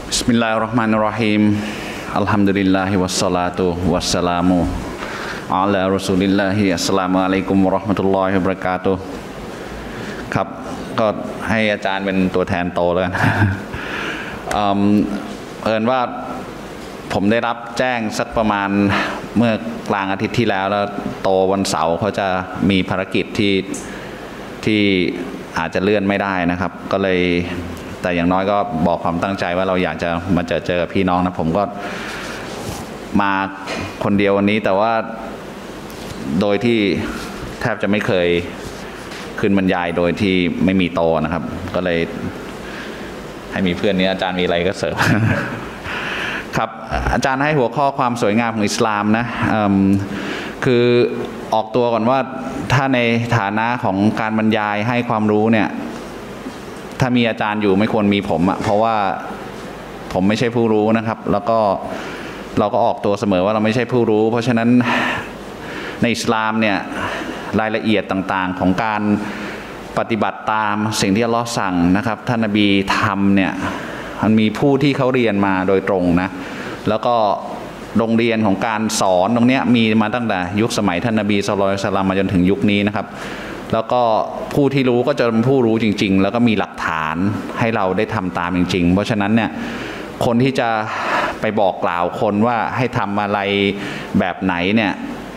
Bismillahirrahmanirrahim. Alhamdulillahi wassalatu wassalamu ala Rasulillahi. Assalamualaikum warahmatullahi wabarakatuh ครับก็ให้อาจารย์เป็นตัวแทนโตแล้วกันเอิญว่าผมได้รับแจ้งสักประมาณเมื่อกลางอาทิตย์ที่แล้วโตวันเสาร์เขาจะมีภารกิจที่อาจจะเลื่อนไม่ได้นะครับก็เลยแต่อย่างน้อยก็บอกความตั้งใจว่าเราอยากจะมาเจอพี่น้องนะผมก็มาคนเดียววันนี้แต่ว่าโดยที่แทบจะไม่เคยขึ้นบรรยายโดยที่ไม่มีโตนะครับก็เลยให้มีเพื่อนนี้อาจารย์มีอะไรก็เสริม ครับอาจารย์ให้หัวข้อความสวยงามของอิสลามนะคือออกตัวก่อนว่าถ้าในฐานะของการบรรยายให้ความรู้เนี่ยถ้ามีอาจารย์อยู่ไม่ควรมีผมอ่ะเพราะว่าผมไม่ใช่ผู้รู้นะครับแล้วก็เราก็ออกตัวเสมอว่าเราไม่ใช่ผู้รู้เพราะฉะนั้นในอิสลามเนี่ยรายละเอียดต่างๆของการปฏิบัติตามสิ่งที่อัลเลาะห์สั่งนะครับท่านนบีทำเนี่ยมันมีผู้ที่เขาเรียนมาโดยตรงนะแล้วก็โรงเรียนของการสอนตรงนี้มีมาตั้งแต่ยุคสมัยท่านนบีศ็อลลัลลอฮุอะลัยฮิวะซัลลัมมาจนถึงยุคนี้นะครับแล้วก็ผู้ที่รู้ก็จะเป็นผู้รู้จริงๆแล้วก็มีหลักฐานให้เราได้ทำตามจริงๆเพราะฉะนั้นเนี่ยคนที่จะไปบอกกล่าวคนว่าให้ทำอะไรแบบไหนเนี่ย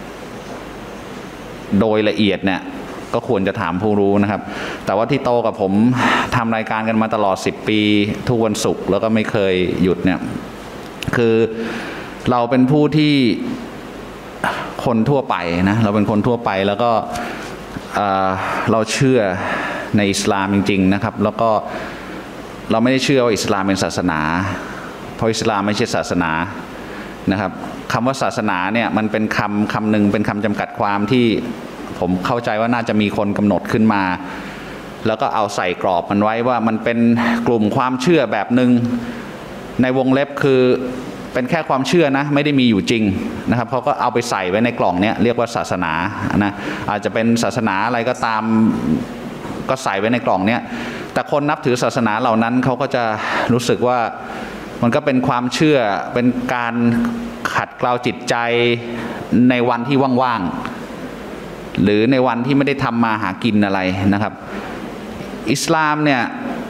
โดยละเอียดเนี่ยก็ควรจะถามผู้รู้นะครับแต่ว่าที่โตกับผมทำรายการกันมาตลอด10 ปีทุกวันศุกร์แล้วก็ไม่เคยหยุดเนี่ยคือเราเป็นผู้ที่คนทั่วไปนะเราเป็นคนทั่วไปแล้วก็เราเชื่อในอิสลามจริงๆนะครับแล้วก็เราไม่ได้เชื่อว่าอิสลามเป็นศาสนาเพราะอิสลามไม่ใช่ศาสนานะครับคำว่าศาสนาเนี่ยมันเป็นคำหนึ่งเป็นคำจำกัดความที่ผมเข้าใจว่าน่าจะมีคนกำหนดขึ้นมาแล้วก็เอาใส่กรอบมันไว้ว่ามันเป็นกลุ่มความเชื่อแบบหนึ่งในวงเล็บคือเป็นแค่ความเชื่อนะไม่ได้มีอยู่จริงนะครับเขาก็เอาไปใส่ไว้ในกล่องนี้เรียกว่าศาสนานะอาจจะเป็นศาสนาอะไรก็ตามก็ใส่ไว้ในกล่องนี้แต่คนนับถือศาสนาเหล่านั้นเขาก็จะรู้สึกว่ามันก็เป็นความเชื่อเป็นการขัดเกลาจิตใจในวันที่ว่างๆหรือในวันที่ไม่ได้ทำมาหากินอะไรนะครับอิสลามเนี่ย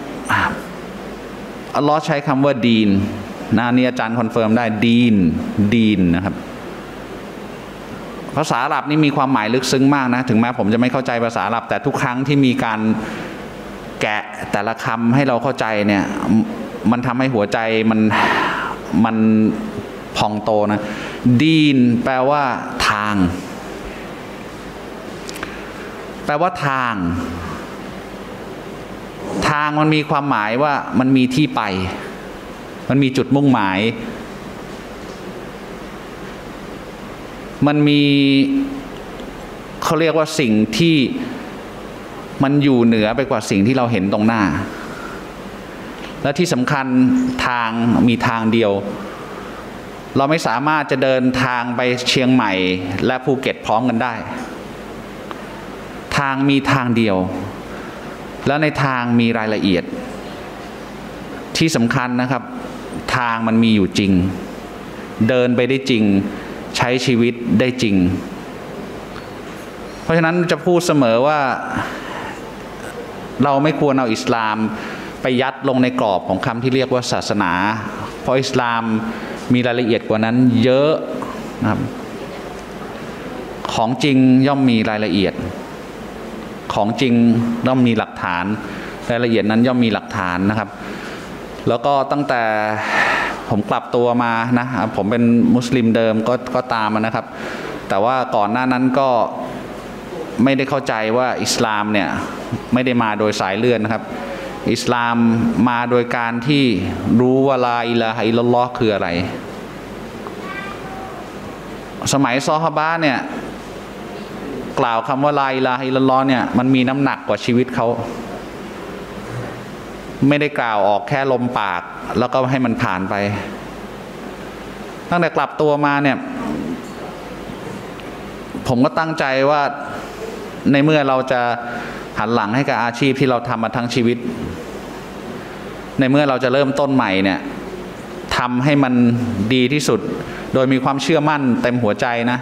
อัลลอฮ์ใช้คำว่าดีนนะนี่อาจารย์คอนเฟิร์มได้ดีนนะครับภาษาอาหรับนี่มีความหมายลึกซึ้งมากนะถึงแม้ผมจะไม่เข้าใจภาษาอาหรับแต่ทุกครั้งที่มีการแกะแต่ละคำให้เราเข้าใจเนี่ยมันทำให้หัวใจมันพองโตนะดีนแปลว่าทางแปลว่าทางมันมีความหมายว่ามันมีที่ไปมันมีจุดมุ่งหมายมันมีเขาเรียกว่าสิ่งที่มันอยู่เหนือไปกว่าสิ่งที่เราเห็นตรงหน้าและที่สำคัญทางมีทางเดียวเราไม่สามารถจะเดินทางไปเชียงใหม่และภูเก็ตพร้อมกันได้ทางมีทางเดียวแล้วในทางมีรายละเอียดที่สำคัญนะครับทางมันมีอยู่จริงเดินไปได้จริงใช้ชีวิตได้จริงเพราะฉะนั้นจะพูดเสมอว่าเราไม่ควรเอาอิสลามไปยัดลงในกรอบของคำที่เรียกว่าศาสนาเพราะอิสลามมีรายละเอียดกว่านั้นเยอะนะครับของจริงย่อมมีรายละเอียดของจริงย่อมมีหลักฐานรายละเอียดนั้นย่อมมีหลักฐานนะครับแล้วก็ตั้งแต่ผมกลับตัวมานะผมเป็นมุสลิมเดิมก็ตามนะครับแต่ว่าก่อนหน้านั้นก็ไม่ได้เข้าใจว่าอิสลามเนี่ยไม่ได้มาโดยสายเลือดนะครับอิสลามมาโดยการที่รู้ว่าลาอิลาฮะอิลลัลลอฮ์คืออะไรสมัยซอฮาบะห์เนี่ยกล่าวคำว่าลาอิลาฮะอิลลัลลอฮ์เนี่ยมันมีน้ำหนักกว่าชีวิตเขาไม่ได้กล่าวออกแค่ลมปากแล้วก็ให้มันผ่านไปตั้งแต่กลับตัวมาเนี่ยผมก็ตั้งใจว่าในเมื่อเราจะหันหลังให้กับอาชีพที่เราทำมาทั้งชีวิต ในเมื่อเราจะเริ่มต้นใหม่เนี่ยทำให้มันดีที่สุดโดยมีความเชื่อมั่นเต็มหัวใจนะ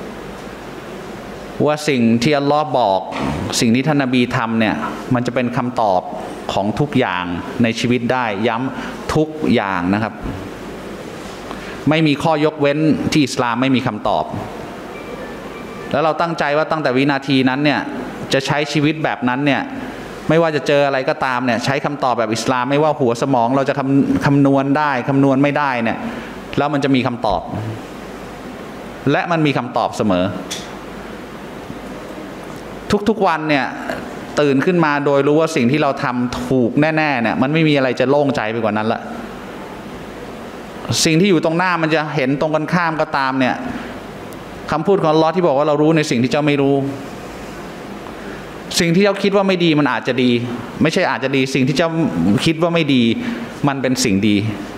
ว่าสิ่งที่อัลลอฮ์บอกสิ่งที่ท่านนบีทำเนี่ยมันจะเป็นคำตอบของทุกอย่างในชีวิตได้ย้ำทุกอย่างนะครับไม่มีข้อยกเว้นที่อิสลามไม่มีคำตอบแล้วเราตั้งใจว่าตั้งแต่วินาทีนั้นเนี่ยจะใช้ชีวิตแบบนั้นเนี่ยไม่ว่าจะเจออะไรก็ตามเนี่ยใช้คำตอบแบบอิสลามไม่ว่าหัวสมองเราจะคำนวณได้คำนวณไม่ได้เนี่ยแล้วมันจะมีคำตอบและมันมีคำตอบเสมอทุกๆวันเนี่ยตื่นขึ้นมาโดยรู้ว่าสิ่งที่เราทำถูกแน่ๆเนี่ยมันไม่มีอะไรจะโล่งใจไปกว่านั้นละสิ่งที่อยู่ตรงหน้ามันจะเห็นตรงกันข้ามก็ตามเนี่ยคำพูดของอัลเลาะห์ที่บอกว่าเรารู้ในสิ่งที่เจ้าไม่รู้สิ่งที่เจ้าคิดว่าไม่ดีมันอาจจะดีไม่ใช่อาจจะดีสิ่งที่เจ้าคิดว่าไม่ดีมันเป็นสิ่งดี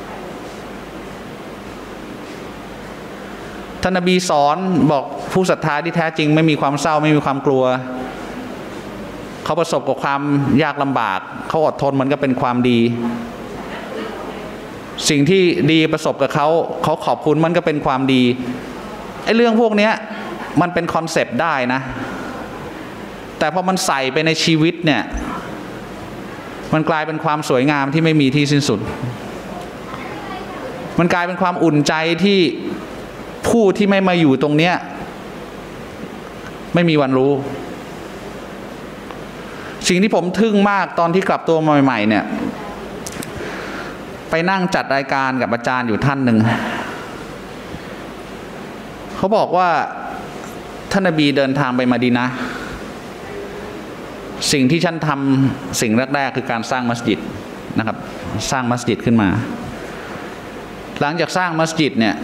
ท่านนบีสอนบอกผู้ศรัทธาที่แท้จริงไม่มีความเศร้าไม่มีความกลัวเขาประสบกับความยากลำบากเขาอดทนมันก็เป็นความดีสิ่งที่ดีประสบกับเขาขอบคุณมันก็เป็นความดีไอ้เรื่องพวกนี้มันเป็นคอนเซปต์ได้นะแต่พอมันใส่ไปในชีวิตเนี่ยมันกลายเป็นความสวยงามที่ไม่มีที่สิ้นสุดมันกลายเป็นความอุ่นใจที่ผู้ที่ไม่มาอยู่ตรงเนี้ยไม่มีวันรู้สิ่งที่ผมทึ่งมากตอนที่กลับตัวมาใหม่ๆเนี่ยไปนั่งจัดรายการกับอาจารย์อยู่ท่านหนึ่งเขาบอกว่าท่านนบีเดินทางไปมะดีนะห์สิ่งที่ฉันทำสิ่งแรกๆคือการสร้างมัสยิดนะครับสร้างมัสยิดขึ้นมาหลังจากสร้างมัสยิดเนี่ย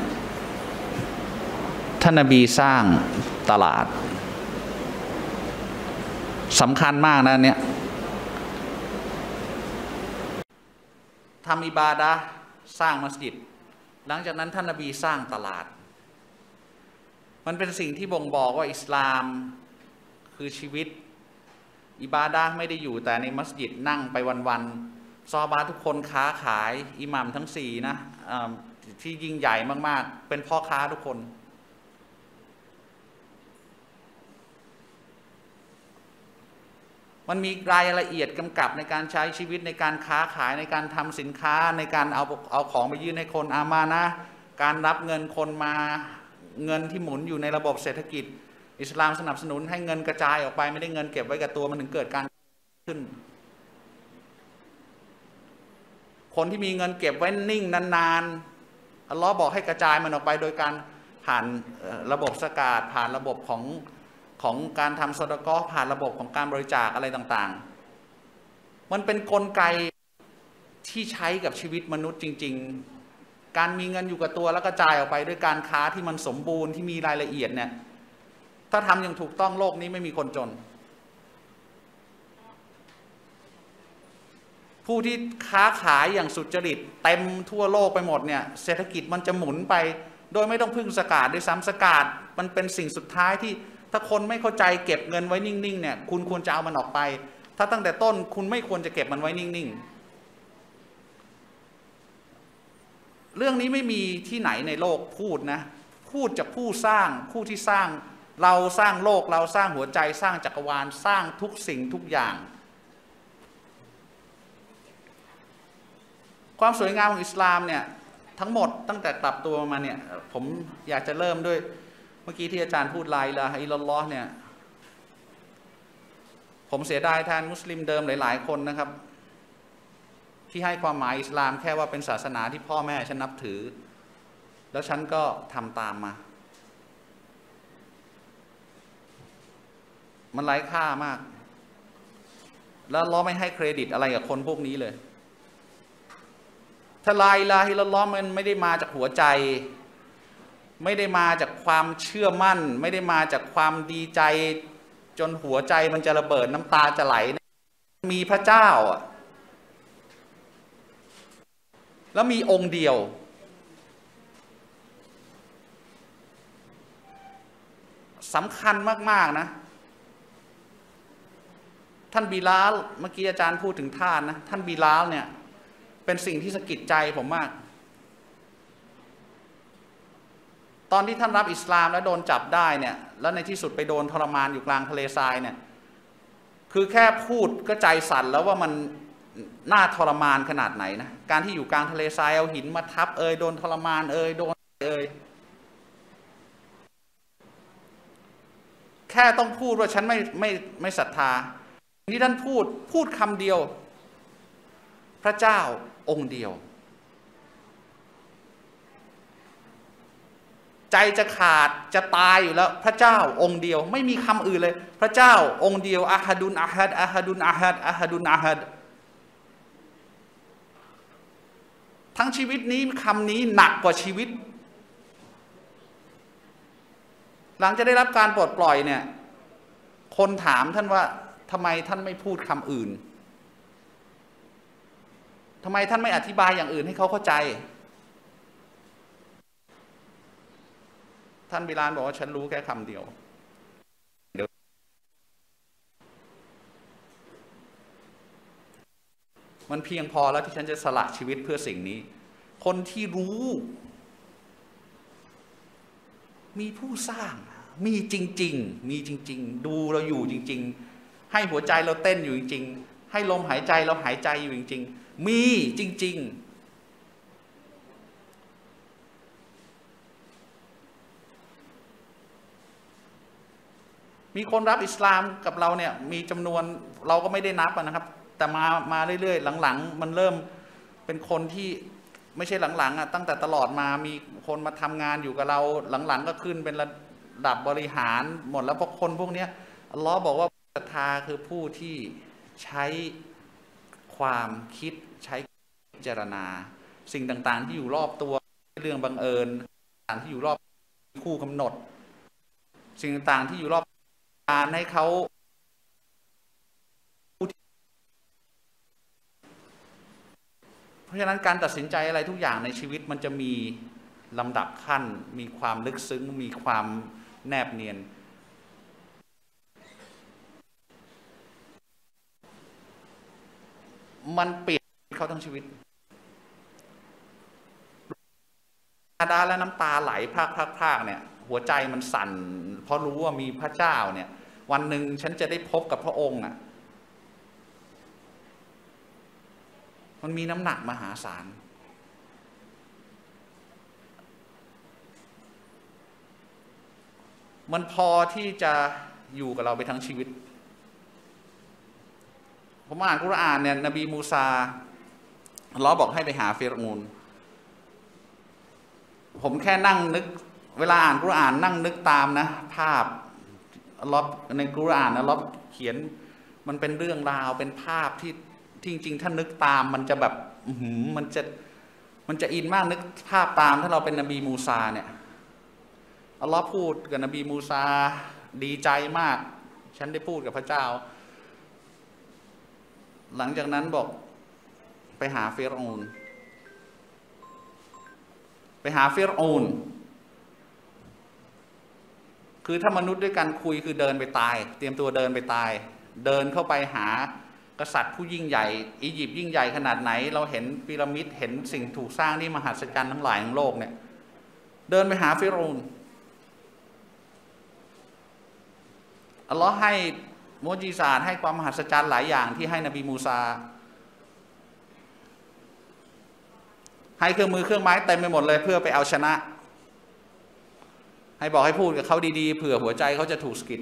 ท่านนบีสร้างตลาดสำคัญมากนะเนี่ยทำอิบาดะห์สร้างมัสยิดหลังจากนั้นท่านนบีสร้างตลาดมันเป็นสิ่งที่บ่งบอกว่าอิสลามคือชีวิตอิบาดะห์ไม่ได้อยู่แต่ในมัสยิดนั่งไปวันๆซอฮาบะห์ทุกคนค้าขายอิหมัมทั้งสี่นะที่ยิ่งใหญ่มากๆเป็นพ่อค้าทุกคนมันมีรายละเอียดกำกับในการใช้ชีวิตในการค้าขายในการทำสินค้าในการเอาของไปยื่นให้คนอามานะห์การรับเงินคนมาเงินที่หมุนอยู่ในระบบเศรษฐกิจอิสลามสนับสนุนให้เงินกระจายออกไปไม่ได้เงินเก็บไว้กับตัวมันถึงเกิดการขึ้นคนที่มีเงินเก็บไว้นิ่งนานๆอัลเลาะห์บอกให้กระจายมันออกไปโดยการผ่านระบบสกาดผ่านระบบของการทำซอดะกอฮ์ผ่านระบบของการบริจาคอะไรต่างๆมันเป็นกลไกที่ใช้กับชีวิตมนุษย์จริงๆการมีเงินอยู่กับตัวแล้วกระจายออกไปด้วยการค้าที่มันสมบูรณ์ที่มีรายละเอียดเนี่ยถ้าทำอย่างถูกต้องโลกนี้ไม่มีคนจนผู้ที่ค้าขายอย่างสุจริตเต็มทั่วโลกไปหมดเนี่ยเศรษฐกิจมันจะหมุนไปโดยไม่ต้องพึ่งสกาดด้วยซ้ำสกาดมันเป็นสิ่งสุดท้ายที่ถ้าคนไม่เข้าใจเก็บเงินไว้นิ่งๆเนี่ยคุณควรจะเอามันออกไปถ้าตั้งแต่ต้นคุณไม่ควรจะเก็บมันไว้นิ่งๆเรื่องนี้ไม่มีที่ไหนในโลกพูดนะพูดจากผู้สร้างผู้ที่สร้างเราสร้างโลกเราสร้างหัวใจสร้างจักรวาลสร้างทุกสิ่งทุกอย่างความสวยงามของอิสลามเนี่ยทั้งหมดตั้งแต่กลับตัวมาเนี่ยผมอยากจะเริ่มด้วยเมื่อกี้ที่อาจารย์พูดลาอิลาฮะอิลลัลลอฮ์เนี่ยผมเสียดายแทนมุสลิมเดิมหลายๆคนนะครับที่ให้ความหมายอิสลามแค่ว่าเป็นศาสนาที่พ่อแม่ฉันนับถือแล้วฉันก็ทำตามมามันไร้ค่ามากแล้วเราไม่ให้เครดิตอะไรกับคนพวกนี้เลยถ้าลาอิลาฮะอิลลัลลอฮ์มันไม่ได้มาจากหัวใจไม่ได้มาจากความเชื่อมั่นไม่ได้มาจากความดีใจจนหัวใจมันจะระเบิดน้ำตาจะไหลมีพระเจ้าแล้วมีองค์เดียวสำคัญมากๆนะท่านบิลาลเมื่อกี้อาจารย์พูดถึงท่านนะท่านบิลาลเนี่ยเป็นสิ่งที่สะกิดใจผมมากตอนที่ท่านรับอิสลามแล้วโดนจับได้เนี่ยแล้วในที่สุดไปโดนทรมานอยู่กลางทะเลทรายเนี่ยคือแค่พูดก็ใจสั่นแล้วว่ามันน่าทรมานขนาดไหนนะการที่อยู่กลางทะเลทรายเอาหินมาทับโดนทรมานโดนแค่ต้องพูดว่าฉันไม่ศรัทธาที่ท่านพูดคำเดียวพระเจ้าองค์เดียวใจจะขาดจะตายอยู่แล้วพระเจ้าองค์เดียวไม่มีคำอื่นเลยพระเจ้าองค์เดียวอะฮัดุนอะฮัดอะฮัดุนอะฮัดอะฮัดุนอะฮัดทั้งชีวิตนี้คำนี้หนักกว่าชีวิตหลังจะได้รับการปลดปล่อยเนี่ยคนถามท่านว่าทำไมท่านไม่พูดคำอื่นทำไมท่านไม่อธิบายอย่างอื่นให้เขาเข้าใจท่านบิลาลบอกว่าฉันรู้แค่คำเดียวมันเพียงพอแล้วที่ฉันจะสละชีวิตเพื่อสิ่งนี้คนที่รู้มีผู้สร้างมีจริงๆมีจริงๆดูเราอยู่จริงๆให้หัวใจเราเต้นอยู่จริงๆให้ลมหายใจเราหายใจอยู่จริงๆมีจริงๆมีคนรับอิสลามกับเราเนี่ยมีจำนวนเราก็ไม่ได้นับนะครับแต่มาเรื่อยๆหลังๆมันเริ่มเป็นคนที่ไม่ใช่หลังๆตั้งแต่ตลอดมามีคนมาทำงานอยู่กับเราหลังๆก็ขึ้นเป็นระดับบริหารหมดแล้วเพราะคนพวกนี้อัลลอฮ์บอกว่าศรัทธาคือผู้ที่ใช้ความคิดใช้พิจารณาสิ่งต่างๆที่อยู่รอบตัวเรื่องบังเอิญต่างที่อยู่รอบคู่กำหนดสิ่งต่างๆที่อยู่รอบการให้เขาเพราะฉะนั้นการตัดสินใจอะไรทุกอย่างในชีวิตมันจะมีลำดับขั้นมีความลึกซึ้งมีความแนบเนียนมันเปลี่ยนเขาทั้งชีวิตดาและน้ำตาไหลพรากเนี่ยหัวใจมันสั่นเพราะรู้ว่ามีพระเจ้าเนี่ยวันหนึ่งฉันจะได้พบกับพระองค์มันมีน้ำหนักมหาศาลมันพอที่จะอยู่กับเราไปทั้งชีวิตผมอ่านกุรอานเนี่ยนบีมูซาอัลเลาะห์บอกให้ไปหาฟิรเอานผมแค่นั่งนึกเวลาอ่านกุรอานนั่งนึกตามนะภาพอัลเลาะห์ในกุรอานอัลเลาะห์เขียนมันเป็นเรื่องราวเป็นภาพที่จริงๆถ้านึกตามมันจะแบบมันจะอินมากนึกภาพตามถ้าเราเป็นนบีมูซาเนี่ยอัลลอฮ์พูดกับนบีมูซาดีใจมากฉันได้พูดกับพระเจ้าหลังจากนั้นบอกไปหาฟิรเอานคือถ้ามนุษย์ด้วยกันคุยคือเดินไปตายเตรียมตัวเดินไปตายเดินเข้าไปหากษัตริย์ผู้ยิ่งใหญ่อียิปต์ยิ่งใหญ่ขนาดไหนเราเห็นพีระมิดเห็นสิ่งถูกสร้างที่มหัศจรรย์ทั้งหลายของโลกเนี่ยเดินไปหาฟิรเอานอัลลอฮ์ให้มุญิซาตให้ความมหัศจรรย์หลายอย่างที่ให้นบีมูซาให้เครื่องมือเครื่องไม้เต็มไปหมดเลยเพื่อไปเอาชนะให้บอกให้พูดกับเขาดีๆเผื่อหัวใจเขาจะถูกสะกิด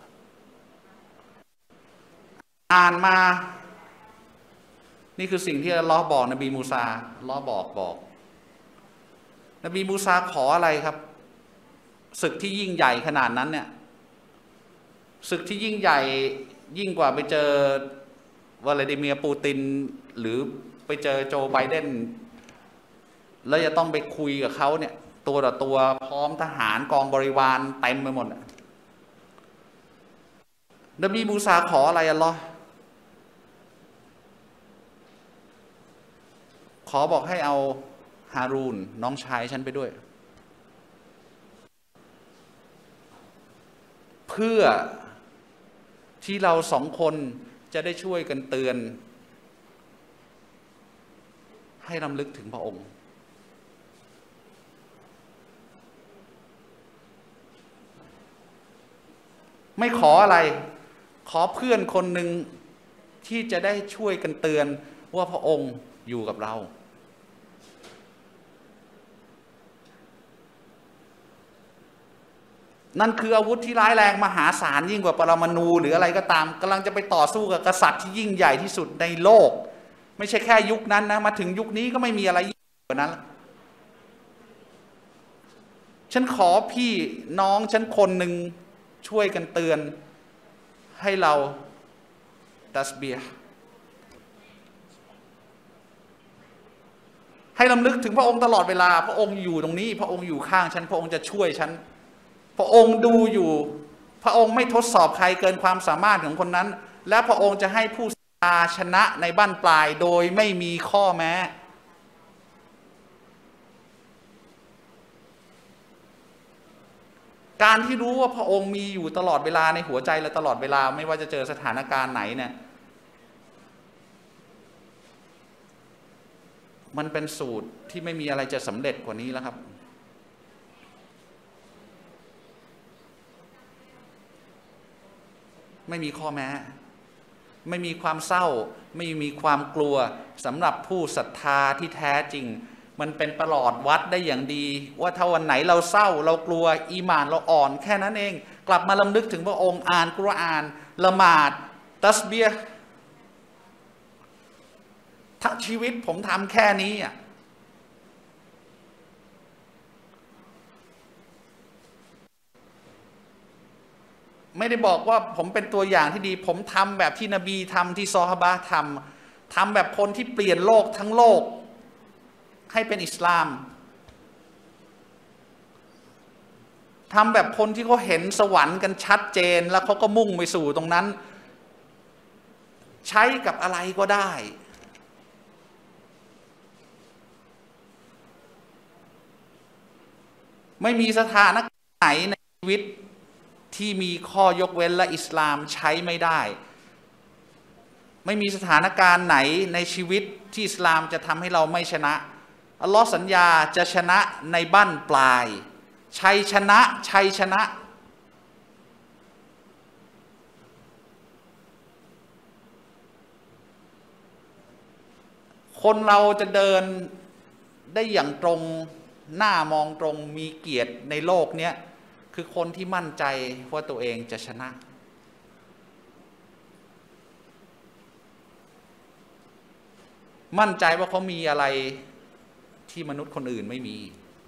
อ่านมานี่คือสิ่งที่อัลลอฮ์บอกนบีมูซาอัลลอฮ์บอกนบีมูซาขออะไรครับศึกที่ยิ่งใหญ่ขนาดนั้นเนี่ยศึกที่ยิ่งใหญ่ยิ่งกว่าไปเจอวลาดิเมียร์ปูตินหรือไปเจอโจไบเดนแล้วจะต้องไปคุยกับเขาเนี่ยตัวต่อตัวพร้อมทหารกองบริวารเต็มไปหมดนบีมูซาขออะไรอัลลอฮ์ขอบอกให้เอาฮารูนน้องชายฉันไปด้วยเพื่อที่เราสองคนจะได้ช่วยกันเตือนให้รำลึกถึงพระองค์ไม่ขออะไรขอเพื่อนคนหนึ่งที่จะได้ช่วยกันเตือนว่าพระองค์อยู่กับเรานั่นคืออาวุธที่ร้ายแรงมหาศาลยิ่งกว่าปรมาณูหรืออะไรก็ตามกำลังจะไปต่อสู้กับกษัตริย์ที่ยิ่งใหญ่ที่สุดในโลกไม่ใช่แค่ยุคนั้นนะมาถึงยุคนี้ก็ไม่มีอะไรยิ่งกว่านั้นฉันขอพี่น้องฉันคนหนึ่งช่วยกันเตือนให้เราตัสบีฮ์ให้รำลึกถึงพระองค์ตลอดเวลาพระองค์อยู่ตรงนี้พระองค์อยู่ข้างฉันพระองค์จะช่วยฉันพระองค์ดูอยู่พระองค์ไม่ทดสอบใครเกินความสามารถของคนนั้นและพระองค์จะให้ผู้ศรัทธาชนะในบั้นปลายโดยไม่มีข้อแม้การที่รู้ว่าพระองค์มีอยู่ตลอดเวลาในหัวใจและตลอดเวลาไม่ว่าจะเจอสถานการณ์ไหนเนี่ยมันเป็นสูตรที่ไม่มีอะไรจะสำเร็จกว่านี้แล้วครับไม่มีข้อแม้ไม่มีความเศร้าไม่มีความกลัวสำหรับผู้ศรัทธาที่แท้จริงมันเป็นประหลอดวัดได้อย่างดีว่าถ้าวันไหนเราเศร้าเรากลัวอีหม่านเราอ่อนแค่นั้นเองกลับมารำลึกถึงพระองค์อ่านกุรอานละหมาดตัสบีฮ์ทั้งชีวิตผมทำแค่นี้ไม่ได้บอกว่าผมเป็นตัวอย่างที่ดีผมทำแบบที่นบีทำที่ซอฮาบะห์ทำแบบคนที่เปลี่ยนโลกทั้งโลกให้เป็นอิสลามทำแบบคนที่เขาเห็นสวรรค์กันชัดเจนแล้วเขาก็มุ่งไปสู่ตรงนั้นใช้กับอะไรก็ได้ไม่มีสถานะไหนในชีวิตที่มีข้อยกเว้นและอิสลามใช้ไม่ได้ไม่มีสถานการณ์ไหนในชีวิตที่อิสลามจะทำให้เราไม่ชนะอัลลอฮ์สัญญาจะชนะในบั้นปลายชัยชนะคนเราจะเดินได้อย่างตรงหน้ามองตรงมีเกียรติในโลกเนี้ยคือคนที่มั่นใจว่าตัวเองจะชนะมั่นใจว่าเขามีอะไรที่มนุษย์คนอื่นไม่มี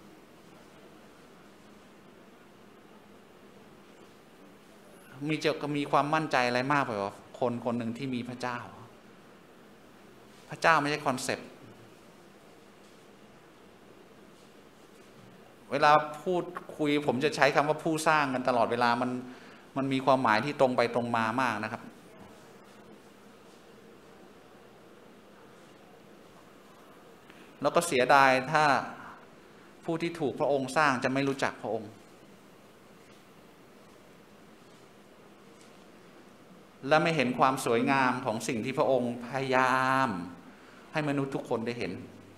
จะมีความมั่นใจอะไรมากไปกว่าคนคนหนึ่งที่มีพระเจ้าพระเจ้าไม่ใช่คอนเซ็ปต์เวลาพูดคุยผมจะใช้คำว่าผู้สร้างกันตลอดเวลามันมีความหมายที่ตรงไปตรงมามากนะครับแล้วก็เสียดายถ้าผู้ที่ถูกพระองค์สร้างจะไม่รู้จักพระองค์และไม่เห็นความสวยงามของสิ่งที่พระองค์พยายามให้มนุษย์ทุกคนได้เห็น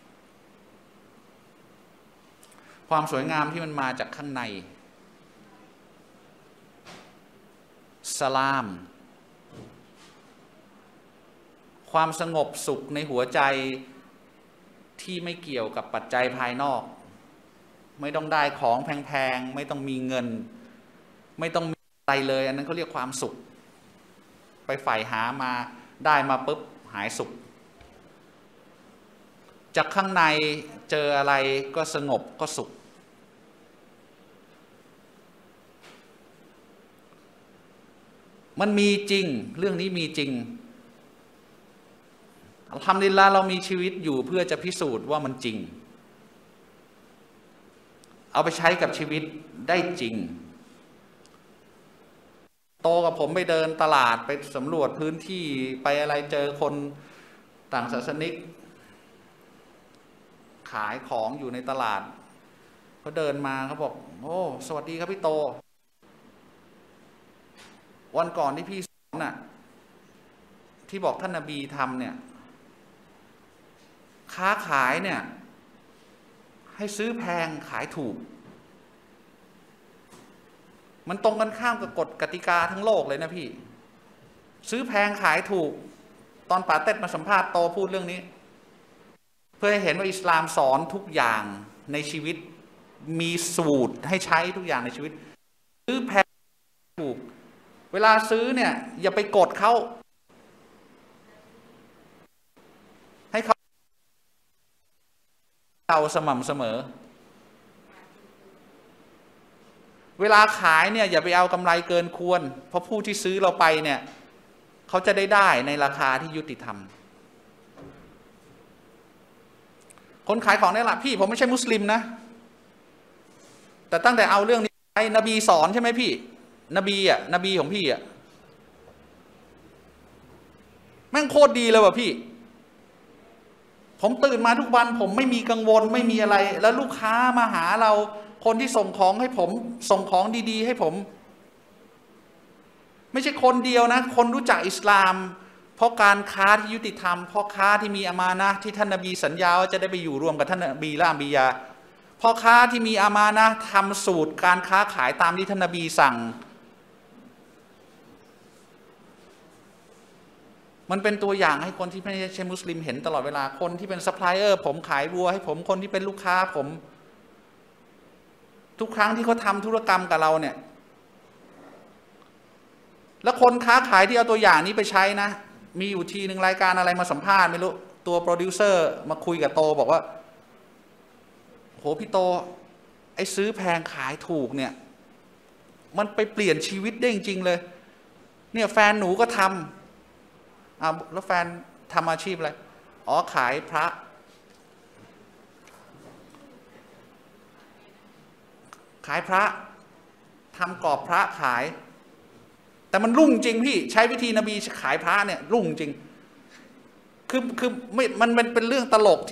ความสวยงามที่มันมาจากข้างในสลามความสงบสุขในหัวใจที่ไม่เกี่ยวกับปัจจัยภายนอกไม่ต้องได้ของแพงๆไม่ต้องมีเงินไม่ต้องมีอะไรเลยอันนั้นเขาเรียกความสุขไปใฝ่หามาได้มาปุ๊บหายสุขจากข้างในเจออะไรก็สงบก็สุขมันมีจริงเรื่องนี้มีจริงอัลฮัมดุลิลลาห์เรามีชีวิตอยู่เพื่อจะพิสูจน์ว่ามันจริงเอาไปใช้กับชีวิตได้จริงโตกับผมไปเดินตลาดไปสำรวจพื้นที่ไปอะไรเจอคนต่างศาสนิกขายของอยู่ในตลาดเขาเดินมาเขาบอกโอ้สวัสดีครับพี่โตวันก่อนที่พี่สอนน่ะที่บอกท่านนบีทำเนี่ยค้าขายเนี่ยให้ซื้อแพงขายถูกมันตรงกันข้ามกับกฎกติกาทั้งโลกเลยนะพี่ซื้อแพงขายถูกตอนป่าเต็ดมาสัมภาษณ์โตพูดเรื่องนี้เพื่อให้เห็นว่าอิสลามสอนทุกอย่างในชีวิตมีสูตรให้ใช้ทุกอย่างในชีวิตซื้อแพงถูกเวลาซื้อเนี่ยอย่าไปกดเขาให้เขาสม่ำเสมอเวลาขายเนี่ยอย่าไปเอากำไรเกินควรเพราะผู้ที่ซื้อเราไปเนี่ยเขาจะได้ในราคาที่ยุติธรรมคนขายของเนี่ยแหละพี่ผมไม่ใช่มุสลิมนะแต่ตั้งแต่เอาเรื่องนี้ไปนบีสอนใช่ไหมพี่นบีของพี่แม่งโคตรดีเลยว่ะพี่ผมตื่นมาทุกวันผมไม่มีกังวลไม่มีอะไรแล้วลูกค้ามาหาเราคนที่ส่งของให้ผมส่งของดีๆให้ผมไม่ใช่คนเดียวนะคนรู้จักอิสลามเพราะการค้าที่ยุติธรรมเพราะค้าที่มีอามานะห์ที่ท่านนบีสัญญาว่าจะได้ไปอยู่รวมกับท่านนบีและอัมบิยาเพราะค้าที่มีอามานะห์ทำสูตรการค้าขายตามที่ท่านนบีสั่งมันเป็นตัวอย่างให้คนที่ไม่ใช่มุสลิมเห็นตลอดเวลาคนที่เป็นซัพพลายเออร์ผมขายวัวให้ผมคนที่เป็นลูกค้าผมทุกครั้งที่เขาทำธุรกรรมกับเราเนี่ยแล้วคนค้าขายที่เอาตัวอย่างนี้ไปใช้นะมีอยู่ทีหนึ่งรายการอะไรมาสัมภาษณ์ไม่รู้ตัวโปรดิวเซอร์มาคุยกับโตบอกว่าโหพี่โตไอ้ซื้อแพงขายถูกเนี่ยมันไปเปลี่ยนชีวิตได้จริงๆเลยเนี่ยแฟนหนูก็ทำแล้วแฟนทำอาชีพอะไรอ๋อขายพระทำกรอบพระขายแต่มันรุ่งจริงพี่ใช้วิธีนบีขายพระเนี่ยรุ่งจริงคือไม่มันเป็นเรื่องตลก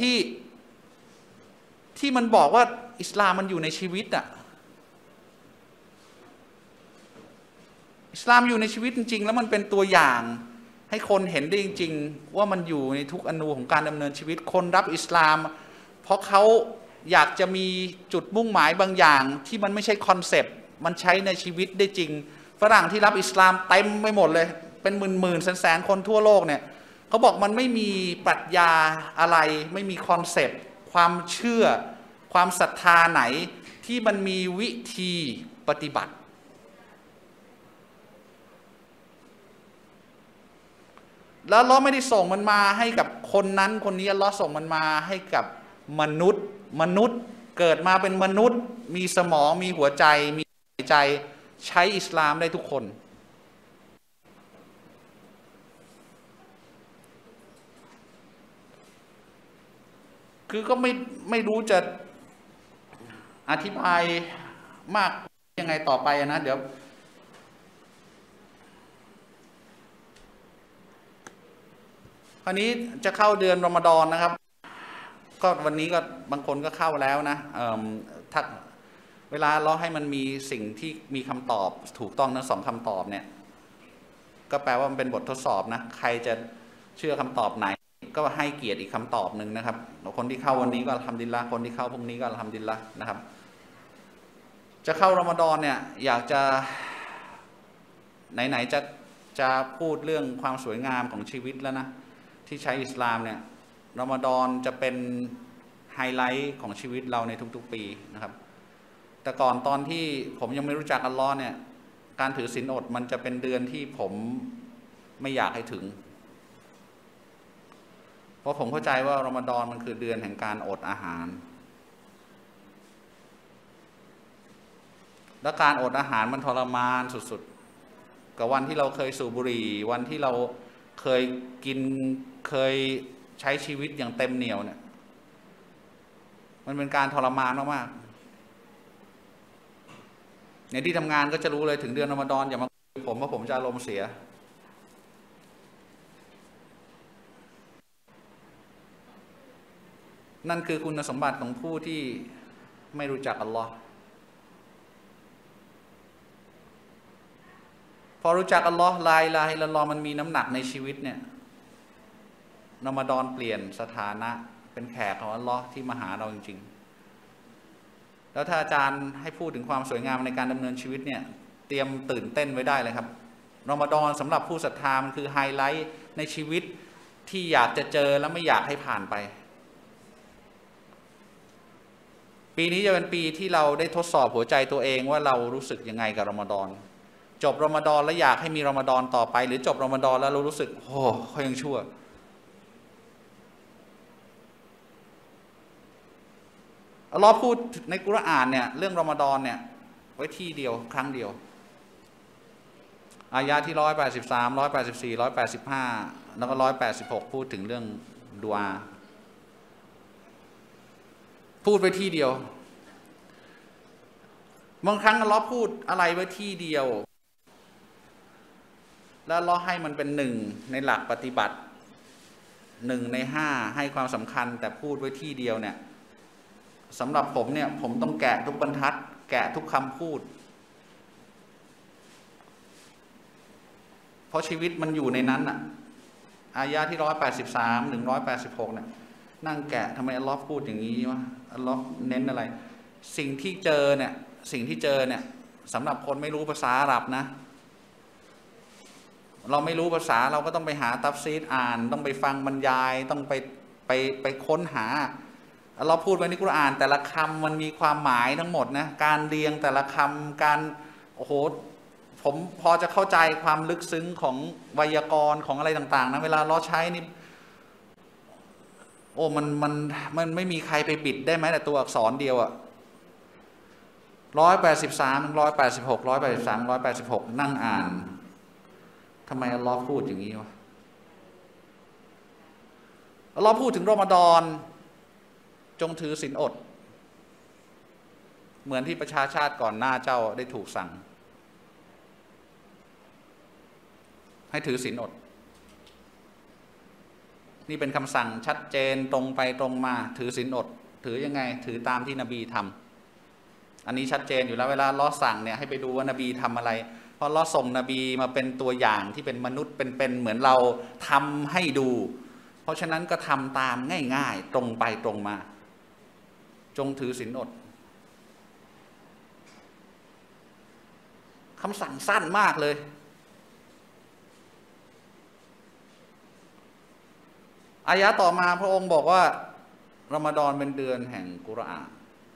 ที่มันบอกว่าอิสลามมันอยู่ในชีวิตอ่ะอิสลามอยู่ในชีวิตจริงๆแล้วมันเป็นตัวอย่างให้คนเห็นได้จริงๆว่ามันอยู่ในทุกอนูของการดำเนินชีวิตคนรับอิสลามเพราะเขาอยากจะมีจุดมุ่งหมายบางอย่างที่มันไม่ใช่คอนเซปต์มันใช้ในชีวิตได้จริงฝรั่งที่รับอิสลามเต็มไปหมดเลยเป็นหมื่นแสนคนทั่วโลกเนี่ยเขาบอกมันไม่มีปรัชญาอะไรไม่มีคอนเซปต์ความเชื่อความศรัทธาไหนที่มันมีวิธีปฏิบัติแล้วอัลเลาะห์ไม่ได้ส่งมันมาให้กับคนนั้นคนนี้อัลเลาะห์ส่งมันมาให้กับมนุษย์เกิดมาเป็นมนุษย์มีสมองมีหัวใจมีใจใช้อิสลามได้ทุกคนคือก็ไม่รู้จะอธิบายมากยังไงต่อไปนะเดี๋ยวคราวนี้จะเข้าเดือนรอมฎอนนะครับก็วันนี้ก็บางคนก็เข้าแล้วนะถ้าเวลาเราให้มันมีสิ่งที่มีคำตอบถูกต้องทั้ง2คำตอบเนี่ยก็แปลว่ามันเป็นบททดสอบนะใครจะเชื่อคำตอบไหนก็ให้เกียรติอีกคำตอบหนึ่งนะครับคนที่เข้าวันนี้ก็อัลฮัมดุลิลละห์คนที่เข้าพรุ่งนี้ก็อัลฮัมดุลิลละห์นะครับจะเข้ารอมฎอนเนี่ยอยากจะไหนจะพูดเรื่องความสวยงามของชีวิตแล้วนะที่ใช้อิสลามเนี่ยรอมฎอนจะเป็นไฮไลท์ของชีวิตเราในทุกๆปีนะครับแต่ก่อนตอนที่ผมยังไม่รู้จักอัลลอฮ์เนี่ยการถือศีลอดมันจะเป็นเดือนที่ผมไม่อยากให้ถึงเพราะผมเข้าใจว่ารอมฎอนมันคือเดือนแห่งการอดอาหารและการอดอาหารมันทรมานสุดๆกับวันที่เราเคยสูบบุหรี่วันที่เราเคยกินเคยใช้ชีวิตอย่างเต็มเหนี่ยวเนี่ยมันเป็นการทรมานมากๆในที่ทำงานก็จะรู้เลยถึงเดือนรอมฎอนอย่ามาคุยผมเพราะผมจะอารมณ์เสียนั่นคือคุณสมบัติของผู้ที่ไม่รู้จักอัลลอฮ์พอรู้จักอัลลอฮ์ลาอิลาฮะอิลลัลลอฮ์มันมีน้ำหนักในชีวิตเนี่ยรอมฎอนเปลี่ยนสถานะเป็นแขกของอัลลอฮ์ที่มาหาเราจริงๆแล้วถ้าอาจารย์ให้พูดถึงความสวยงามในการดำเนินชีวิตเนี่ยตรียมตื่นเต้นไว้ได้เลยครับรอมฎอนสำหรับผู้ศรัทธามันคือไฮไลท์ในชีวิตที่อยากจะเจอและไม่อยากให้ผ่านไปปีนี้จะเป็นปีที่เราได้ทดสอบหัวใจตัวเองว่าเรารู้สึกยังไงกับรอมฎอนจบรอมฎอนแล้วอยากให้มีรอมฎอนต่อไปหรือจบรอมฎอนแล้วเรารู้สึกโอ้เขายังชั่วอัลลอฮ์พูดในกุรอานเนี่ยเรื่องรอมฎอนเนี่ยไว้ที่เดียวครั้งเดียวอายะที่183 184 185แล้วก็186พูดถึงเรื่องดุอาพูดไว้ที่เดียวบางครั้งอัลเลาะห์พูดอะไรไว้ที่เดียวแล้วอัลเลาะห์ให้มันเป็น1ในหลักปฏิบัติ1ใน5ให้ความสำคัญแต่พูดไว้ที่เดียวเนี่ยสำหรับผมเนี่ยผมต้องแกะทุกบรรทัดแกะทุกคำพูดเพราะชีวิตมันอยู่ในนั้นอ่ะอายะที่183 ถึง 186เนี่ยนั่งแกะทำไมอัลเลาะห์พูดอย่างนี้วะอัลเลาะห์เน้นอะไรสิ่งที่เจอเนี่ยสำหรับคนไม่รู้ภาษาอาหรับนะเราไม่รู้ภาษาเราก็ต้องไปหาตัฟซีรอ่านต้องไปฟังบรรยายต้องไปค้นหาเราพูดไว้ในกุรอานแต่ละคำมันมีความหมายทั้งหมดนะการเรียงแต่ละคำการโอ้โหผมพอจะเข้าใจความลึกซึ้งของไวยากรณ์ของอะไรต่างๆนะเวลาเราใช้นี่โอ้มันไม่มีใครไปบิดได้ไหมแต่ตัวอักษรเดียวอะ183 ถึง 186 183 186นั่งอ่านทำไมอัลเลาะห์พูดอย่างนี้วะอัลเลาะห์พูดถึงรอมฎอนจงถือศีลอดเหมือนที่ประชาชาติก่อนหน้าเจ้าได้ถูกสั่งให้ถือศีลอดนี่เป็นคำสั่งชัดเจนตรงไปตรงมาถือศีลอดถือยังไงถือตามที่นบีทำอันนี้ชัดเจนอยู่แล้วเวลาอัลเลาะห์สั่งเนี่ยให้ไปดูว่านบีทำอะไรเพราะอัลเลาะห์ส่งนบีมาเป็นตัวอย่างที่เป็นมนุษย์เป็นเหมือนเราทำให้ดูเพราะฉะนั้นก็ทำตามง่ายๆตรงไปตรงมาจงถือศีลอดคำสั่งสั้นมากเลยอายะต่อมาพระองค์บอกว่ารอมฎอนเป็นเดือนแห่งกุรอาน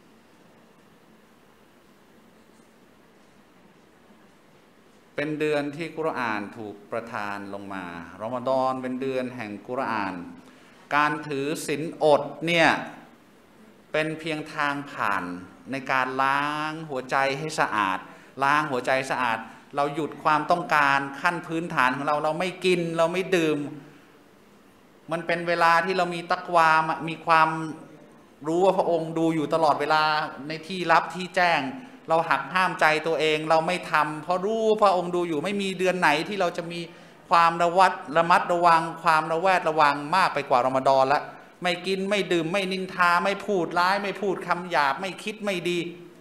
เป็นเดือนที่กุรอานถูกประทานลงมารอมฎอนเป็นเดือนแห่งกุรอานการถือศีลอดเนี่ยเป็นเพียงทางผ่านในการล้างหัวใจให้สะอาดล้างหัวใจสะอาดเราหยุดความต้องการขั้นพื้นฐานของเราไม่กินเราไม่ดื่มมันเป็นเวลาที่เรามีตักวามีความรู้ว่าพระองค์ดูอยู่ตลอดเวลาในที่ลับที่แจ้งเราหักห้ามใจตัวเองเราไม่ทำเพราะรู้พระองค์ดูอยู่ไม่มีเดือนไหนที่เราจะมีความระมัดระวังความระแวดระวังมากไปกว่ารอมฎอนละไม่กินไม่ดื่มไม่นินทาไม่พูดร้ายไม่พูดคำหยาบไม่คิดไม่ดี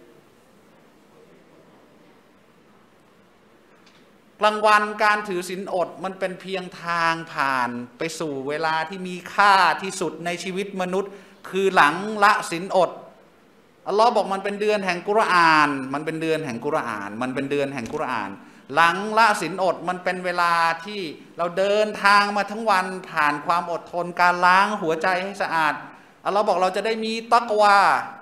กลางวันการถือศีลอดมันเป็นเพียงทางผ่านไปสู่เวลาที่มีค่าที่สุดในชีวิตมนุษย์คือหลังละศีลอดอัลลอฮ์บอกมันเป็นเดือนแห่งกุรอานมันเป็นเดือนแห่งกุรอานมันเป็นเดือนแห่งกุรอานหลังละศีลอดมันเป็นเวลาที่เราเดินทางมาทั้งวันผ่านความอดทนการล้างหัวใจให้สะอาดอัลลอฮ์บอกเราจะได้มีตักวา